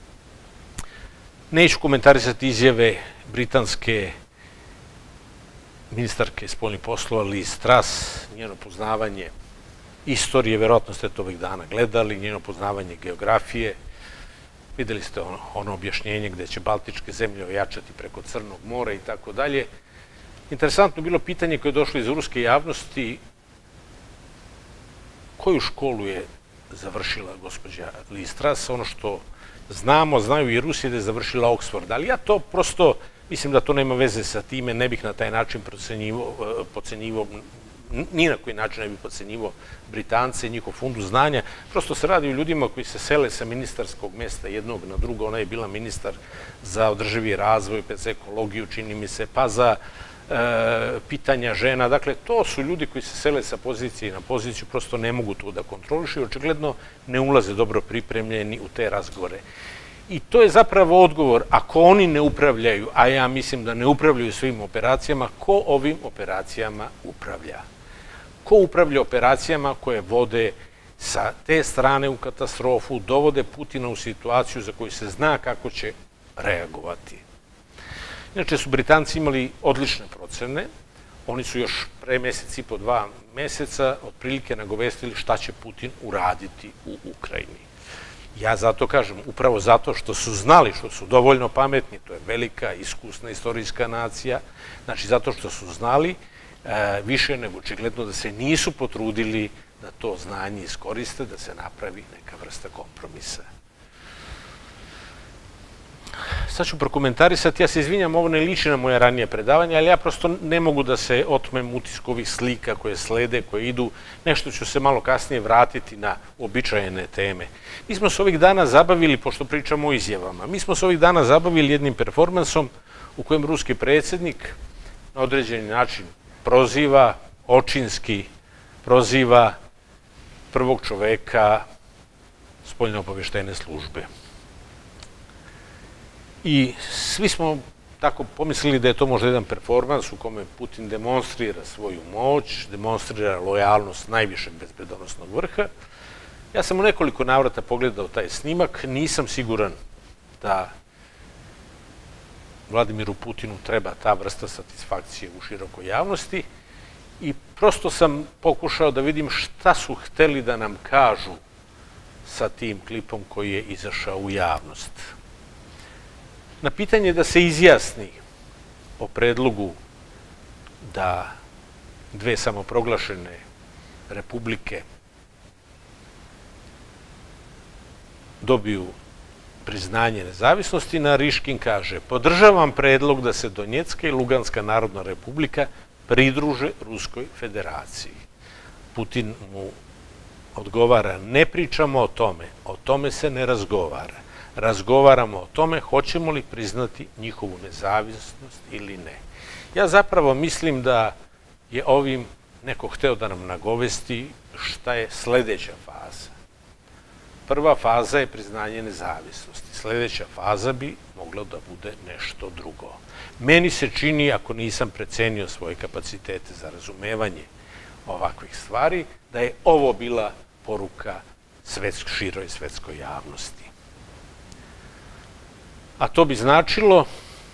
Neću komentarisati izjave britanske ministarke spoljnih poslova Liz Truss, njeno poznavanje istorije, verovatno ste to ovih dana gledali, njeno poznavanje geografije. Videli ste ono objašnjenje gde će baltičke zemlje ojačati preko Crnog mora i tako dalje. Interesantno je bilo pitanje koje je došlo iz ruske javnosti, koju školu je završila gospođa Liz Truss. Ono što znamo, znaju i Rusi da je završila Oxford, ali ja to prosto, mislim da to nema veze sa time, ne bih na taj način pocenjivao, ni na koji način ne bih pocenjivao Britance i njihov fundu znanja. Prosto se radi o ljudima koji se sele sa ministarskog mesta jednog na drugo. Ona je bila ministar za održivi razvoj, pa za ekologiju, čini mi se, pa za pitanja žena. Dakle, to su ljudi koji se sele sa pozicije na poziciju, prosto ne mogu to da kontrolišu i očigledno ne ulaze dobro pripremljeni u te razgovore. I to je zapravo odgovor, ako oni ne upravljaju, a ja mislim da ne upravljaju svim operacijama, ko ovim operacijama upravlja? Ko upravlja operacijama koje vode sa te strane u katastrofu, dovode Putina u situaciju za koju se zna kako će reagovati? Inače su Britanci imali odlične procene, oni su još pre mesec i po 2 meseca otprilike nagovestili šta će Putin uraditi u Ukrajini. Ja zato kažem, upravo zato što su znali, što su dovoljno pametni, to je velika, iskusna istorijska nacija, znači zato što su znali više nego očigledno da se nisu potrudili da to znanje iskoriste, da se napravi neka vrsta kompromisa. sad ću prokomentarisati, ja se izvinjam, ovo ne liči na moje ranije predavanje, ali ja prosto ne mogu da se otmem utisku ovih slika koje slede, koje idu, nešto ću se malo kasnije vratiti na uobičajene teme. Mi smo se ovih dana zabavili, pošto pričamo o izjavama, mi smo se ovih dana zabavili jednim performansom u kojem ruski predsjednik na određeni način proziva, očinski proziva prvog čoveka spoljno-obavještajne službe. I svi smo tako pomislili da je to možda jedan performans u kome Putin demonstrira svoju moć, demonstrira lojalnost najvišeg bezbedonosnog vrha. Ja sam u nekoliko navrata pogledao taj snimak, nisam siguran da Vladimiru Putinu treba ta vrsta satisfakcije u širokoj javnosti i prosto sam pokušao da vidim šta su hteli da nam kažu sa tim klipom koji je izašao u javnost. Na pitanje da se izjasni o predlogu da dve samoproglašene republike dobiju priznanje nezavisnosti, Nariškin kaže: podržavam predlog da se Donjecka i Luganska narodna republika pridruže Ruskoj federaciji. Putin mu odgovara: ne pričamo o tome se ne razgovara. Razgovaramo o tome hoćemo li priznati njihovu nezavisnost ili ne. Ja zapravo mislim da je ovim neko hteo da nam nagovesti šta je sledeća faza. Prva faza je priznanje nezavisnosti. Sledeća faza bi mogla da bude nešto drugo. Meni se čini, ako nisam precenio svoje kapacitete za razumevanje ovakvih stvari, da je ovo bila poruka široj svetskoj javnosti. A to bi značilo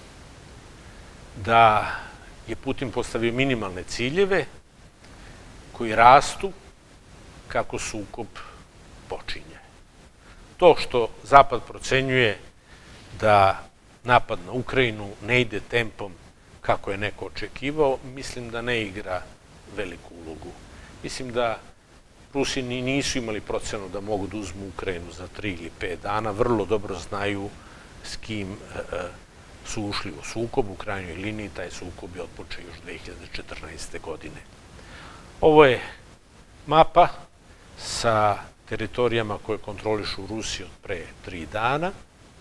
da je Putin postavio minimalne ciljeve koji rastu kako sukob počinje. To što Zapad procenjuje da napad na Ukrajinu ne ide tempom kako je neko očekivao, mislim da ne igra veliku ulogu. Mislim da Rusi nisu imali procenu da mogu da uzmu Ukrajinu za 3 ili 5 dana, vrlo dobro znaju s kim su ušli u sukob, u krajnjoj liniji taj sukob je otpočeo još 2014. godine. Ovo je mapa sa teritorijama koje kontrolišu Rusi od pre 3 dana.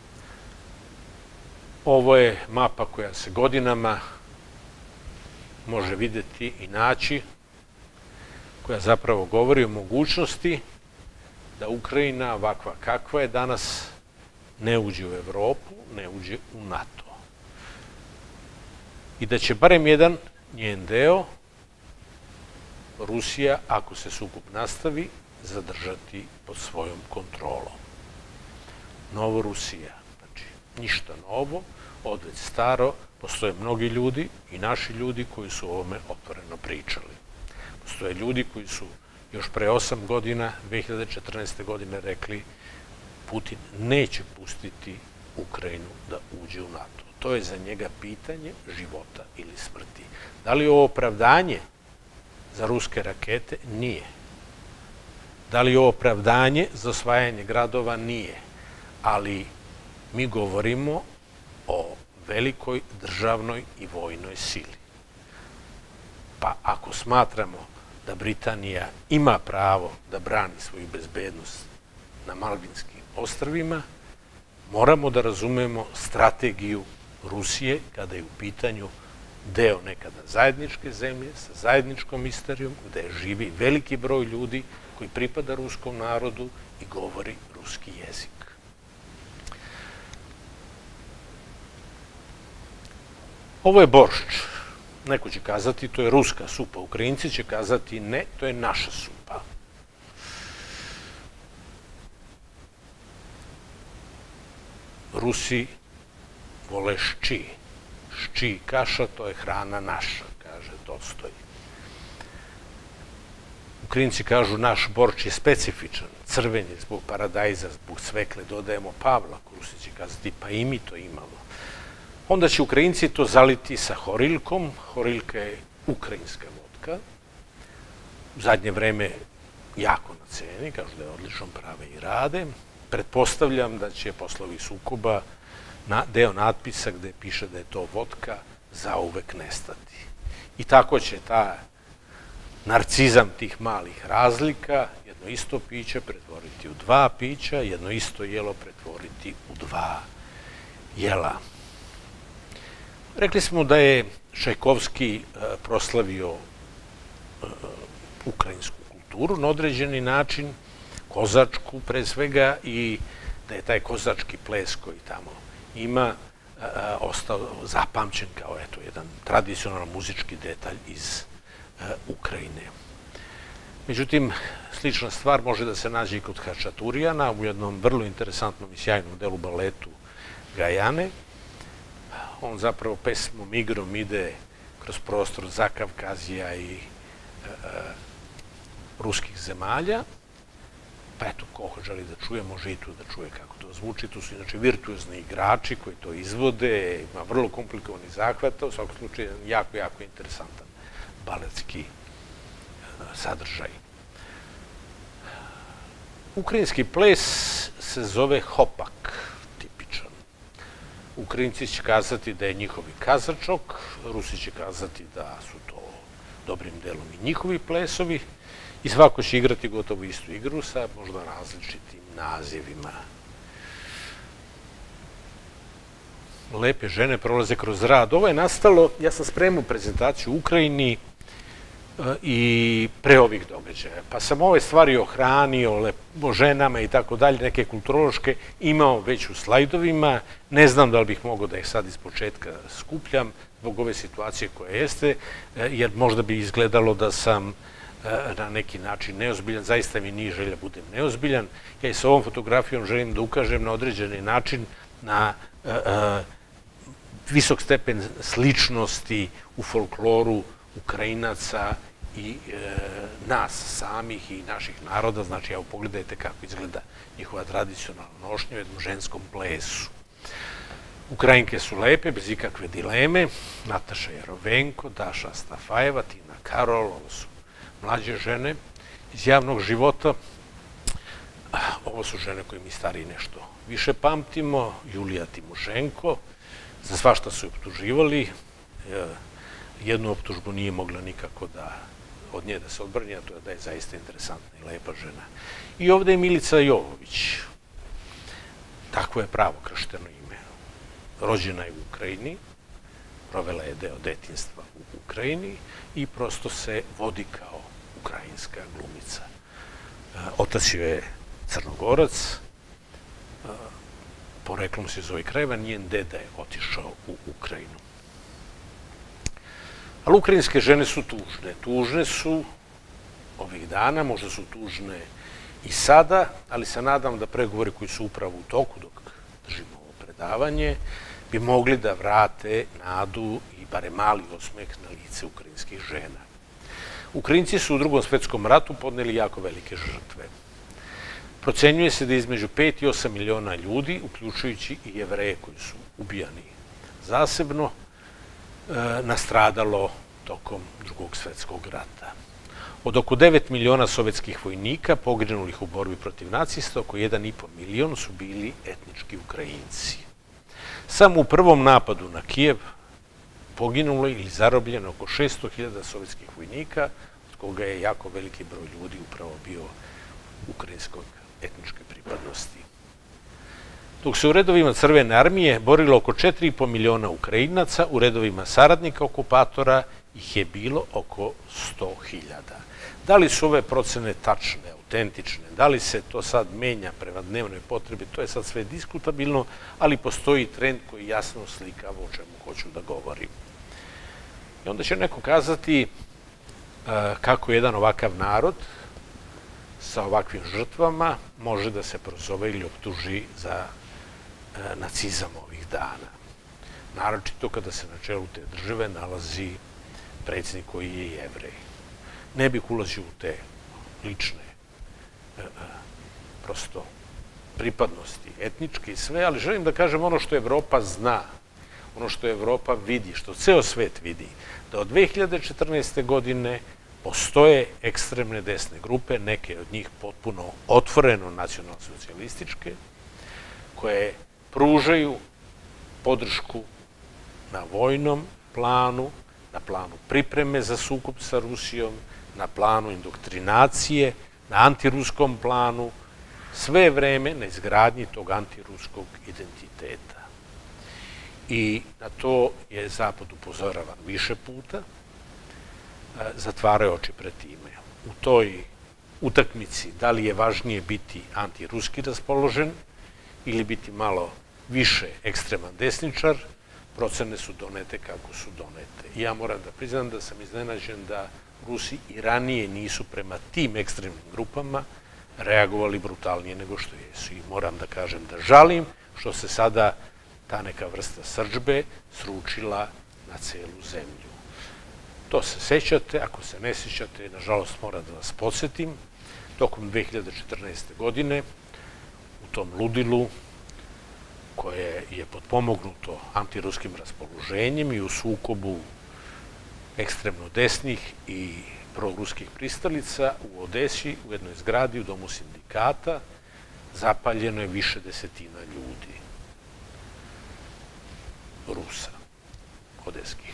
Ovo je mapa koja se godinama može videti i naći, koja zapravo govori o mogućnosti da Ukrajina, ovakva kakva je danas, ne uđe u Evropu, ne uđe u NATO. I da će barem jedan njen deo Rusija, ako se sukob nastavi, zadržati pod svojom kontrolom. Novorusija, znači ništa novo, odveć staro, postoje mnogi ljudi i naši ljudi koji su o ovome otvoreno pričali. Postoje ljudi koji su još pre 8 godina, 2014. godine, rekli Putin neće pustiti Ukrajinu da uđe u NATO. To je za njega pitanje života ili smrti. Da li je ovo opravdanje za ruske rakete? Nije. Da li je ovo opravdanje za osvajanje gradova? Nije. Ali mi govorimo o velikoj državnoj i vojnoj sili. Pa ako smatramo da Britanija ima pravo da brani svoju bezbednost na Malvinskim ostrvima, moramo da razumemo strategiju Rusije kada je u pitanju deo nekada zajedničke zemlje sa zajedničkom istorijom, gde živi veliki broj ljudi koji pripada ruskom narodu i govori ruski jezik. Ovo je boršč. Neko će kazati to je ruska supa. Ukrajinci će kazati ne, to je naša supa. Rusi vole šči. Šči kaša, to je hrana naša, kaže Tolstoj. Ukrajinci kažu naš borč je specifičan, crven je zbog paradajza, zbog cvekle, dodajemo pavlaku. Rusi će kazati pa i mi to imamo. Onda će Ukrajinci to zaliti sa horilkom. Horilka je ukrajinska vodka. U zadnje vreme jako na ceni, kažu da je odlično, prave i rade. Pretpostavljam da će posle ovih sukoba deo natpisa gde piše da je to vodka zauvek nestati. I tako će ta narcizam tih malih razlika jedno isto piće pretvoriti u dva pića, jedno isto jelo pretvoriti u dva jela. Rekli smo da je Čajkovski proslavio ukrajinsku kulturu na određeni način, kozačku pre svega, i da je taj kozački ples koji tamo ima ostao zapamćen kao jedan tradicionalan muzički detalj iz Ukrajine. Međutim, slična stvar može da se nađe i kod Hačaturijana u jednom vrlo interesantnom i sjajnom delu baletu Gajane. On zapravo pesmom, igrom ide kroz prostor Zakavkazija i ruskih zemalja. Pa eto, ko želi da čuje, može i tu da čuje kako to zvuči. Tu su inače virtuozni igrači koji to izvode, ima vrlo komplikovanih zahvata, u svakom slučaju jako, jako interesantan baletski sadržaj. Ukrajinski ples se zove hopak, tipičan. Ukrajinci će kazati da je njihovi kazačok, Rusi će kazati da su to dobrim delom i njihovi plesovi, i svako će igrati gotovo istu igru sa možda različitim nazivima. Lepe žene prolaze kroz rad. Ovo je nastalo, ja sam spremao prezentaciju u Ukrajini i pre ovih događaja. Pa sam ove stvari o hrani, o ženama i tako dalje, neke kulturološke, imao već u slajdovima. Ne znam da li bih mogao da ih sad iz početka skupljam zbog ove situacije koja jeste, jer možda bi izgledalo da sam na neki način neozbiljan. Zaista mi nije želja budem neozbiljan. Ja i sa ovom fotografijom želim da ukažem na određeni način na visok stepen sličnosti u folkloru Ukrajinaca i nas samih i naših naroda. Znači, evo, pogledajte kako izgleda njihova tradicionalna nošnja u jednom ženskom plesu. Ukrajinke su lepe, bez ikakve dileme. Nataša Jarovenko, Daša Astafajeva, Tina Karol, ovo su mlađe žene iz javnog života. Ovo su žene koje mi stariji nešto više pamtimo. Julija Timošenko, za svašta su optuživali. Jednu optužbu nije mogla nikako od nje da se odbrani, a to je da je zaista interesantna i lepa žena. I ovde je Milica Jovović. Takvo je pravo kršteno ime. Rođena je u Ukrajini, provela je deo detinjstva u Ukrajini i prosto se vodi kao ukrajinska glumica. Otac joj je Crnogorac, poreklom se zove Krajeva, njen deda je otišao u Ukrajinu. Ali ukrajinske žene su tužne. Tužne su ovih dana, možda su tužne i sada, ali se nadam da pregovori koji su upravo u toku dok držimo ovo predavanje bi mogli da vrate nadu i bare mali osmeh na lice ukrajinskih žena. Ukrajinci su u Drugom svetskom ratu podneli jako velike žrtve. Procenjuje se da između 5 i 8 miliona ljudi, uključujući i Jevreje koji su ubijani zasebno, nastradalo tokom Drugog svetskog rata. Od oko 9 miliona sovjetskih vojnika poginulih u borbi protiv nacista, oko 1,5 milion su bili etnički Ukrajinci. Samo u prvom napadu na Kijev poginulo ili zarobljeno oko 600.000 sovjetskih vojnika, od koga je jako veliki broj ljudi upravo bio ukrajinskog etničke pripadnosti. Dok se u redovima Crvene armije borilo oko 4,5 miliona Ukrajinaca, u redovima saradnika okupatora ih je bilo oko 100.000. Da li su ove procene tačne, autentične, da li se to sad menja prema dnevnoj potrebi, to je sad sve diskutabilno, ali postoji trend koji jasno slikava o čemu hoću da govorim. I onda će neko kazati kako jedan ovakav narod sa ovakvim žrtvama može da se prozove ili optuži za nacizam ovih dana. Naročito kada se na čelu te države nalazi predsjednik koji je Jevrej. Ne bih ulazio u te lične prosto pripadnosti, etničke i sve, ali želim da kažem ono što Evropa zna, ono što Evropa vidi, što ceo svet vidi, da od 2014. godine postoje ekstremne desne grupe, neke od njih potpuno otvoreno nacionalno-socijalističke, koje pružaju podršku na vojnom planu, na planu pripreme za sukob sa Rusijom, na planu indoktrinacije, na antiruskom planu, sve vreme na izgradnji tog antiruskog identiteta. I na to je Zapad upozoravan više puta, zatvaraju oči pred time. U toj utakmici da li je važnije biti antiruski raspoložen ili biti malo više ekstreman desničar, procene su donete kako su donete. I ja moram da priznam da sam iznenađen da Rusi i ranije nisu prema tim ekstremnim grupama reagovali brutalnije nego što jesu. I moram da kažem da žalim što se sada ta neka vrsta srdžbe sručila na celu zemlju. To se sećate, ako se ne sećate, nažalost moram da vas podsjetim, tokom 2014. godine u tom ludilu koje je potpomognuto antiruskim raspoloženjem i u sukobu ekstremno desnih i proruskih pristalica u Odesi, u jednoj zgradi u domu sindikata, zapaljeno je više desetina ljudi, Rusa, odeskih.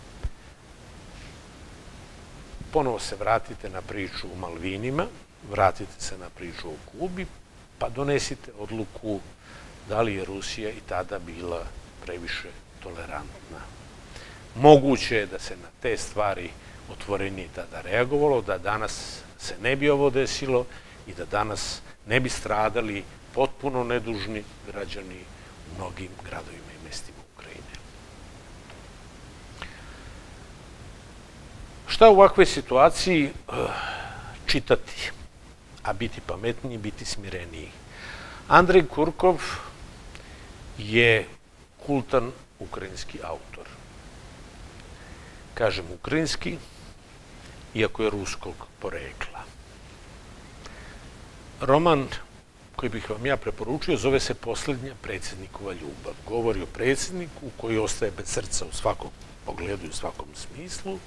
Ponovo se vratite na priču o Malvinima, vratite se na priču o Kubi, pa donesite odluku da li je Rusija i tada bila previše tolerantna. Moguće je da se na te stvari otvorenije tada reagovalo, da danas se ne bi ovo desilo i da danas ne bi stradali potpuno nedužni građani u mnogim gradovima i mestima Ukrajine. Šta u ovakvoj situaciji čitati, a biti pametniji, biti smireniji? Andrej Kurkov je kultan ukrajinski autor. Kažem ukrajinski, iako je ruskog porekla. Roman koji bih vam ja preporučio zove se Poslednja predsjednikova ljubav. Govori o predsjedniku koji ostaje bez srca u svakom pogledu i u svakom smislu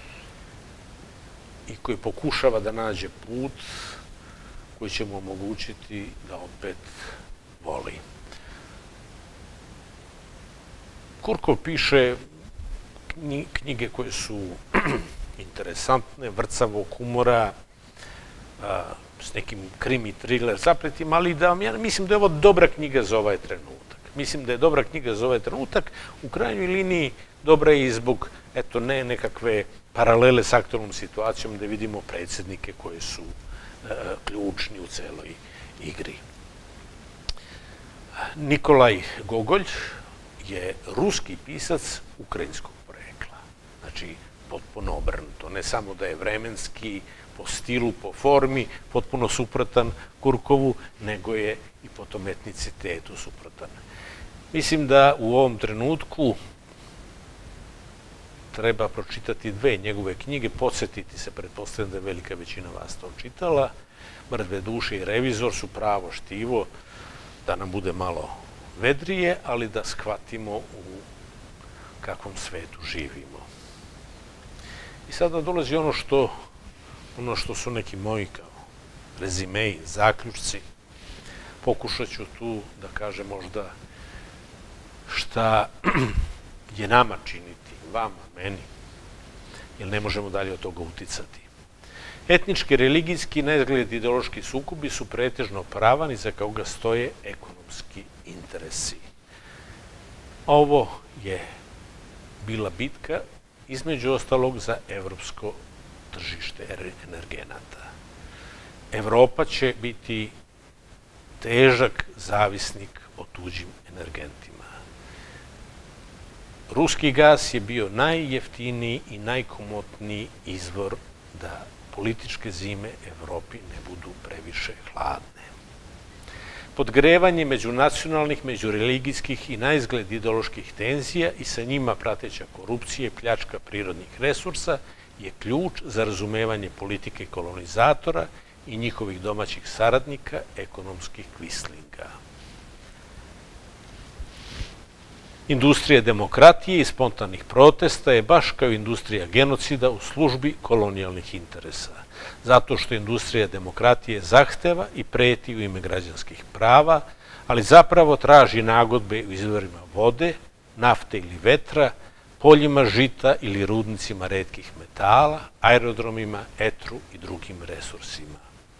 i koji pokušava da nađe put koji će mu omogućiti da opet voli. Kurkov piše knjige koje su interesantne, vrcavog humora, s nekim krimi, thriller zapletima, ali da ja mislim da je ovo dobra knjiga za ovaj trenutak. Mislim da je dobra knjiga za ovaj trenutak. U krajnjoj liniji dobra je i zbog, eto, ne nekakve paralele s aktualnom situacijom da vidimo predsjednike koji su ključni u celoj igri. Nikolaj Gogolj je ruski pisac ukrajinskog porekla. Znači, potpuno obrnuto. Ne samo da je vremenski, po stilu, po formi, potpuno suprotan Kurkovu, nego je i po tom etnicitetu suprotan. Mislim da u ovom trenutku treba pročitati dve njegove knjige, podsjetiti se, pretpostavljam da je velika većina vas to čitala. Mrtve duše i Revizor su pravo štivo da nam bude malo vedrije, ali da shvatimo u kakvom svetu živimo. I sada dolazi ono što su neki moji kao rezimeji, zaključci. Pokušat ću tu da kažem možda šta je nama činiti, vama, meni, jer ne možemo dalje od toga uticati. Etnički, religijski, neizgled ideološki sukobi su pretežno pravan i za koga stoje ekonomski interesi. Ovo je bila bitka, između ostalog, za evropsko tržište energenata. Evropa će biti težak zavisnik o tuđim energentima. Ruski gas je bio najjeftiniji i najkomotniji izvor da političke zime Evropi ne budu previše hladne. Podgrevanje međunacionalnih, međureligijskih i naizgled ideoloških tenzija i sa njima prateća korupcija i pljačka prirodnih resursa je ključ za razumevanje politike kolonizatora i njihovih domaćih saradnika, ekonomskih kvislinga. Industrija demokratije i spontanih protesta je baš kao industrija genocida u službi kolonijalnih interesa, zato što industrija demokratije zahteva i preti u ime građanskih prava, ali zapravo traži nagodbe u izvorima vode, nafte ili vetra, poljima žita ili rudnicima retkih metala, aerodromima, etru i drugim resursima.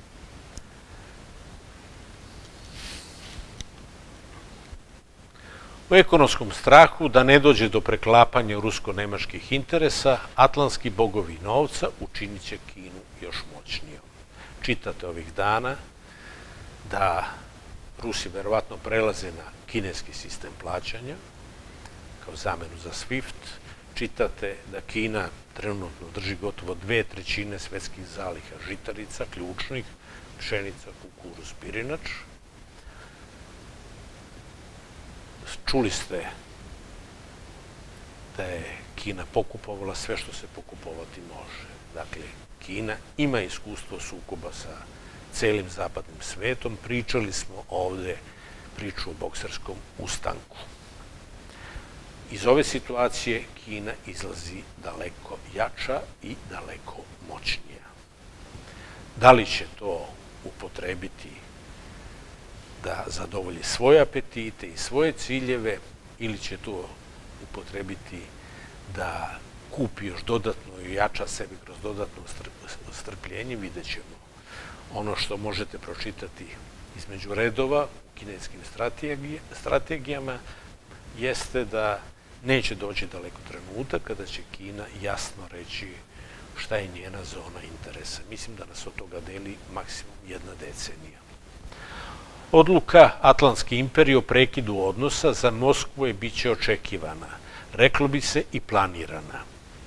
U ekonomskom strahu da ne dođe do preklapanja rusko-nemačkih interesa, atlantski bogovi novca učinit će Kinu još moćnijom. Čitate ovih dana da Rusi verovatno prelaze na kineski sistem plaćanja kao zamenu za SWIFT. Čitate da Kina trenutno drži gotovo 2/3 svetskih zaliha žitarica, ključnih, pšenica, kukuruz, pirinač. Čuli ste da je Kina pokupovala sve što se pokupovati može. Dakle, Kina ima iskustvo sukoba sa celim zapadnim svetom. Pričali smo ovde priču o bokserskom ustanku. Iz ove situacije Kina izlazi daleko jača i daleko moćnija. Da li će to upotrebiti da zadovolji svoje apetite i svoje ciljeve, ili će to upotrebiti da kupi još dodatno i jača sebi kroz dodatno strpljenje, vidjet ćemo. Ono što možete pročitati između redova u kineskim strategijama jeste da neće doći daleko trenutak kada će Kina jasno reći šta je njena zona interesa. Mislim da nas od toga deli maksimum 1 decenija. Odluka Atlantske imperije o prekidu odnosa za Moskvu je biće očekivana, reklo bi se i planirana.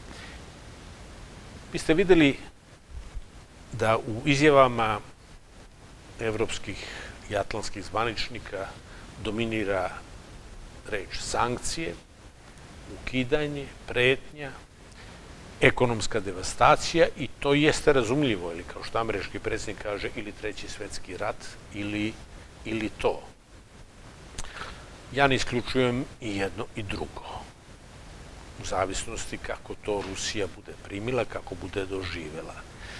Vi ste videli da u izjavama evropskih i atlantskih zvaničnika dominira reč sankcije, ukidanje, pretnja, ekonomska devastacija, i to jeste razumljivo, ili kao što američki predsjednik kaže, ili 3. svetski rat, ili to. Ja ne isključujem i jedno i drugo, u zavisnosti kako to Rusija bude primila, kako bude doživela.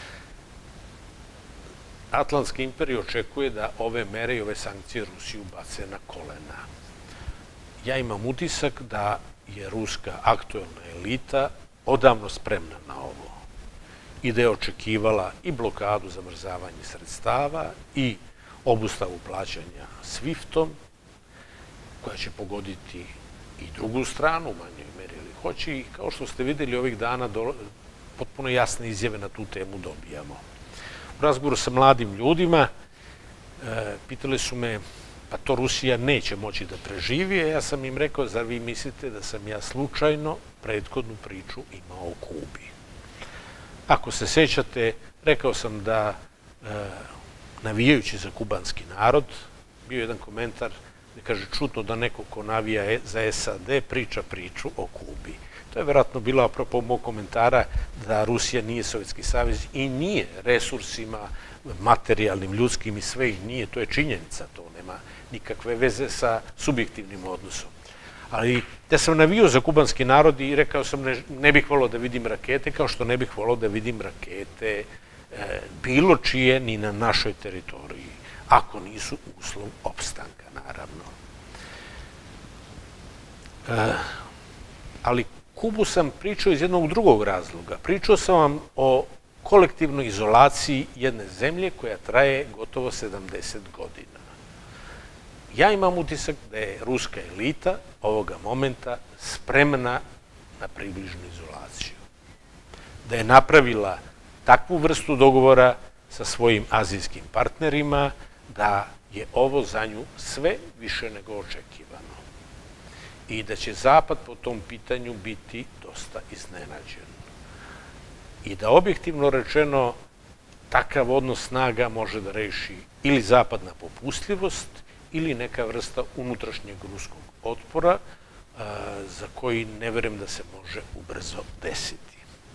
Atlantska imperija očekuje da ove mere i ove sankcije Rusiju bace na kolena. Ja imam utisak da je ruska aktuelna elita odavno spremna na ovo i da je očekivala i blokadu zamrzavanja sredstava i obustavu plaćanja SWIFT-om, koja će pogoditi i drugu stranu, u manjoj meri ili hoće, i kao što ste videli ovih dana potpuno jasne izjave na tu temu dobijamo. U razgovoru sa mladim ljudima pitali su me, pa to Rusija neće moći da preživi, a ja sam im rekao, zar vi mislite da sam ja slučajno prethodnu priču imao o Kubi? Ako se sećate, rekao sam da, navijajući za kubanski narod, bio jedan komentar gde kaže, čudno da neko ko navija za SAD priča priču o Kubi. To je verovatno bilo apropo mog komentara da Rusija nije Sovjetski savez i nije resursima materijalnim, ljudskim i sve ih nije, to je činjenica, to nema nikakve veze sa subjektivnim odnosom. Ali ja sam navio za kubanski narod i rekao sam ne bih volao da vidim rakete, kao što ne bih volao da vidim rakete bilo čije ni na našoj teritoriji, ako nisu uslov opstanka, naravno. Ali Kubu sam pričao iz jednog drugog razloga. Pričao sam vam o kolektivnoj izolaciji jedne zemlje koja traje gotovo 70 godina. Ja imam utisak da je ruska elita ovoga momenta spremna na približnu izolaciju. Da je napravila takvu vrstu dogovora sa svojim azijskim partnerima, da je ovo za nju sve više nego očekivano. I da će Zapad po tom pitanju biti dosta iznenađen. I da objektivno rečeno takav odnos snaga može da reši ili zapadna popustljivost ili neka vrsta unutrašnjeg ruskog otpora za koji ne verujem da se može ubrzo desiti.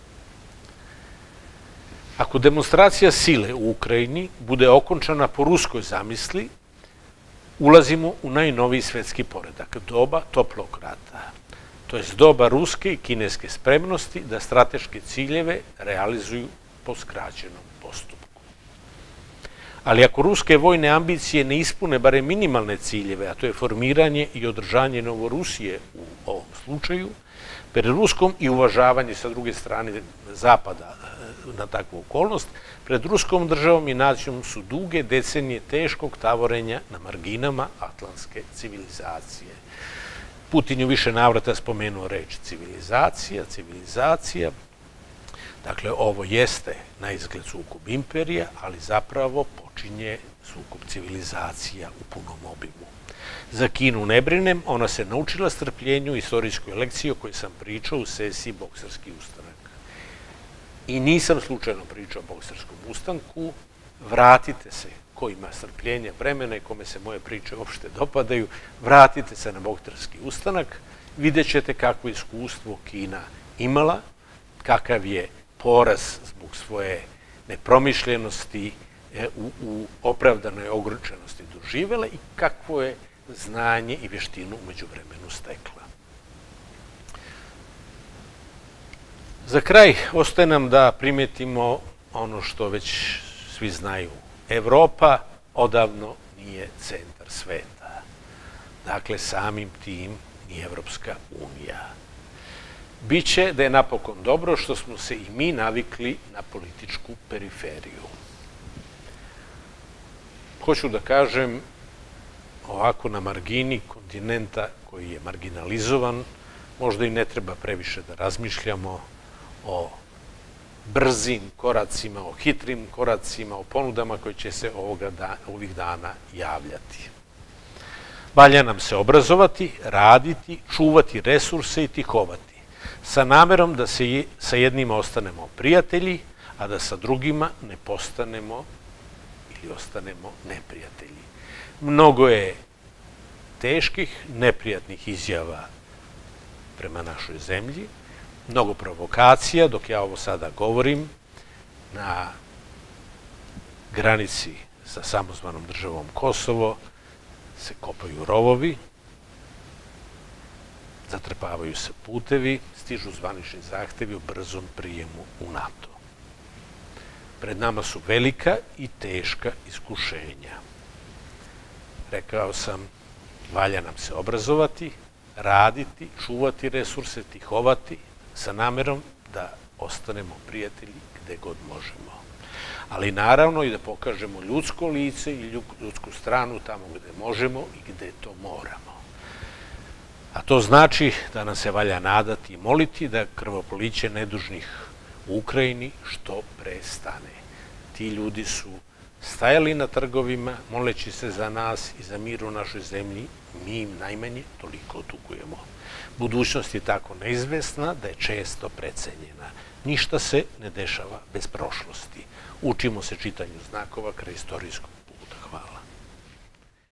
Ako demonstracija sile u Ukrajini bude okončana po ruskoj zamisli, ulazimo u najnoviji svetski poredak, doba toplog rata. To je doba ruske i kineske spremnosti da strateške ciljeve realizuju po skraćenom postupku. Ali ako ruske vojne ambicije ne ispune bare minimalne ciljeve, a to je formiranje i održanje Novorusije u ovom slučaju, pred Ruskom i uvažavanje sa druge strane Zapada na takvu okolnost, pred Ruskom državom i nacijom su duge decenije teškog tavorenja na marginama atlantske civilizacije. Putin je više navrata spomenuo reč civilizacija. Dakle, ovo jeste na izgled sukob imperija, ali zapravo počinje sukob civilizacija u punom obimu. Za Kinu ne brinem, ona se naučila strpljenju istorijskoj lekciji o kojoj sam pričao u sesiji Bokserski ustanak. I nisam slučajno pričao o Bokserskom ustanku, vratite se ko ima strpljenja vremena i kome se moje priče uopšte dopadaju, vratite se na Bokserski ustanak, vidjet ćete kakvo iskustvo Kina imala, kakav je poraz zbog svoje nepromišljenosti u opravdanoj ogorčenosti doživela i kakvo je znanje i vještinu umeđu vremenu stekla. Za kraj ostaje nam da primetimo ono što već svi znaju. Evropa odavno nije centar sveta. Dakle, samim tim ni Evropska unija. Biće da je napokon dobro što smo se i mi navikli na političku periferiju. Hoću da kažem, ovako na margini kontinenta koji je marginalizovan, možda i ne treba previše da razmišljamo o brzim koracima, o hitrim koracima, o ponudama koje će se ovih dana javljati. Valja nam se obrazovati, raditi, čuvati resurse i tihovati, sa namerom da se sa jednima ostanemo prijatelji, a da sa drugima ne postanemo ili ostanemo neprijatelji. Mnogo je teških, neprijatnih izjava prema našoj zemlji, mnogo provokacija, dok ja ovo sada govorim, na granici sa samozvanom državom Kosovo se kopaju rovovi, zatrpavaju se putevi, stižu zvanični zahtevi o brzom prijemu u NATO. Pred nama su velika i teška iskušenja. Rekao sam, valja nam se obrazovati, raditi, čuvati resurse, tihovati, sa namerom da ostanemo prijatelji gde god možemo. Ali naravno i da pokažemo ljudsko lice i ljudsku stranu tamo gde možemo i gde to moramo. A to znači da nam se valja nadati i moliti da krvoproliće nedužnih u Ukrajini što pre stane. Ti ljudi su stajali na trgovima, moleći se za nas i za mir u našoj zemlji, mi im najmanje toliko dugujemo. Budućnost je tako neizvesna da je često precenjena. Ništa se ne dešava bez prošlosti. Učimo se čitanju znakova kraj istorijskog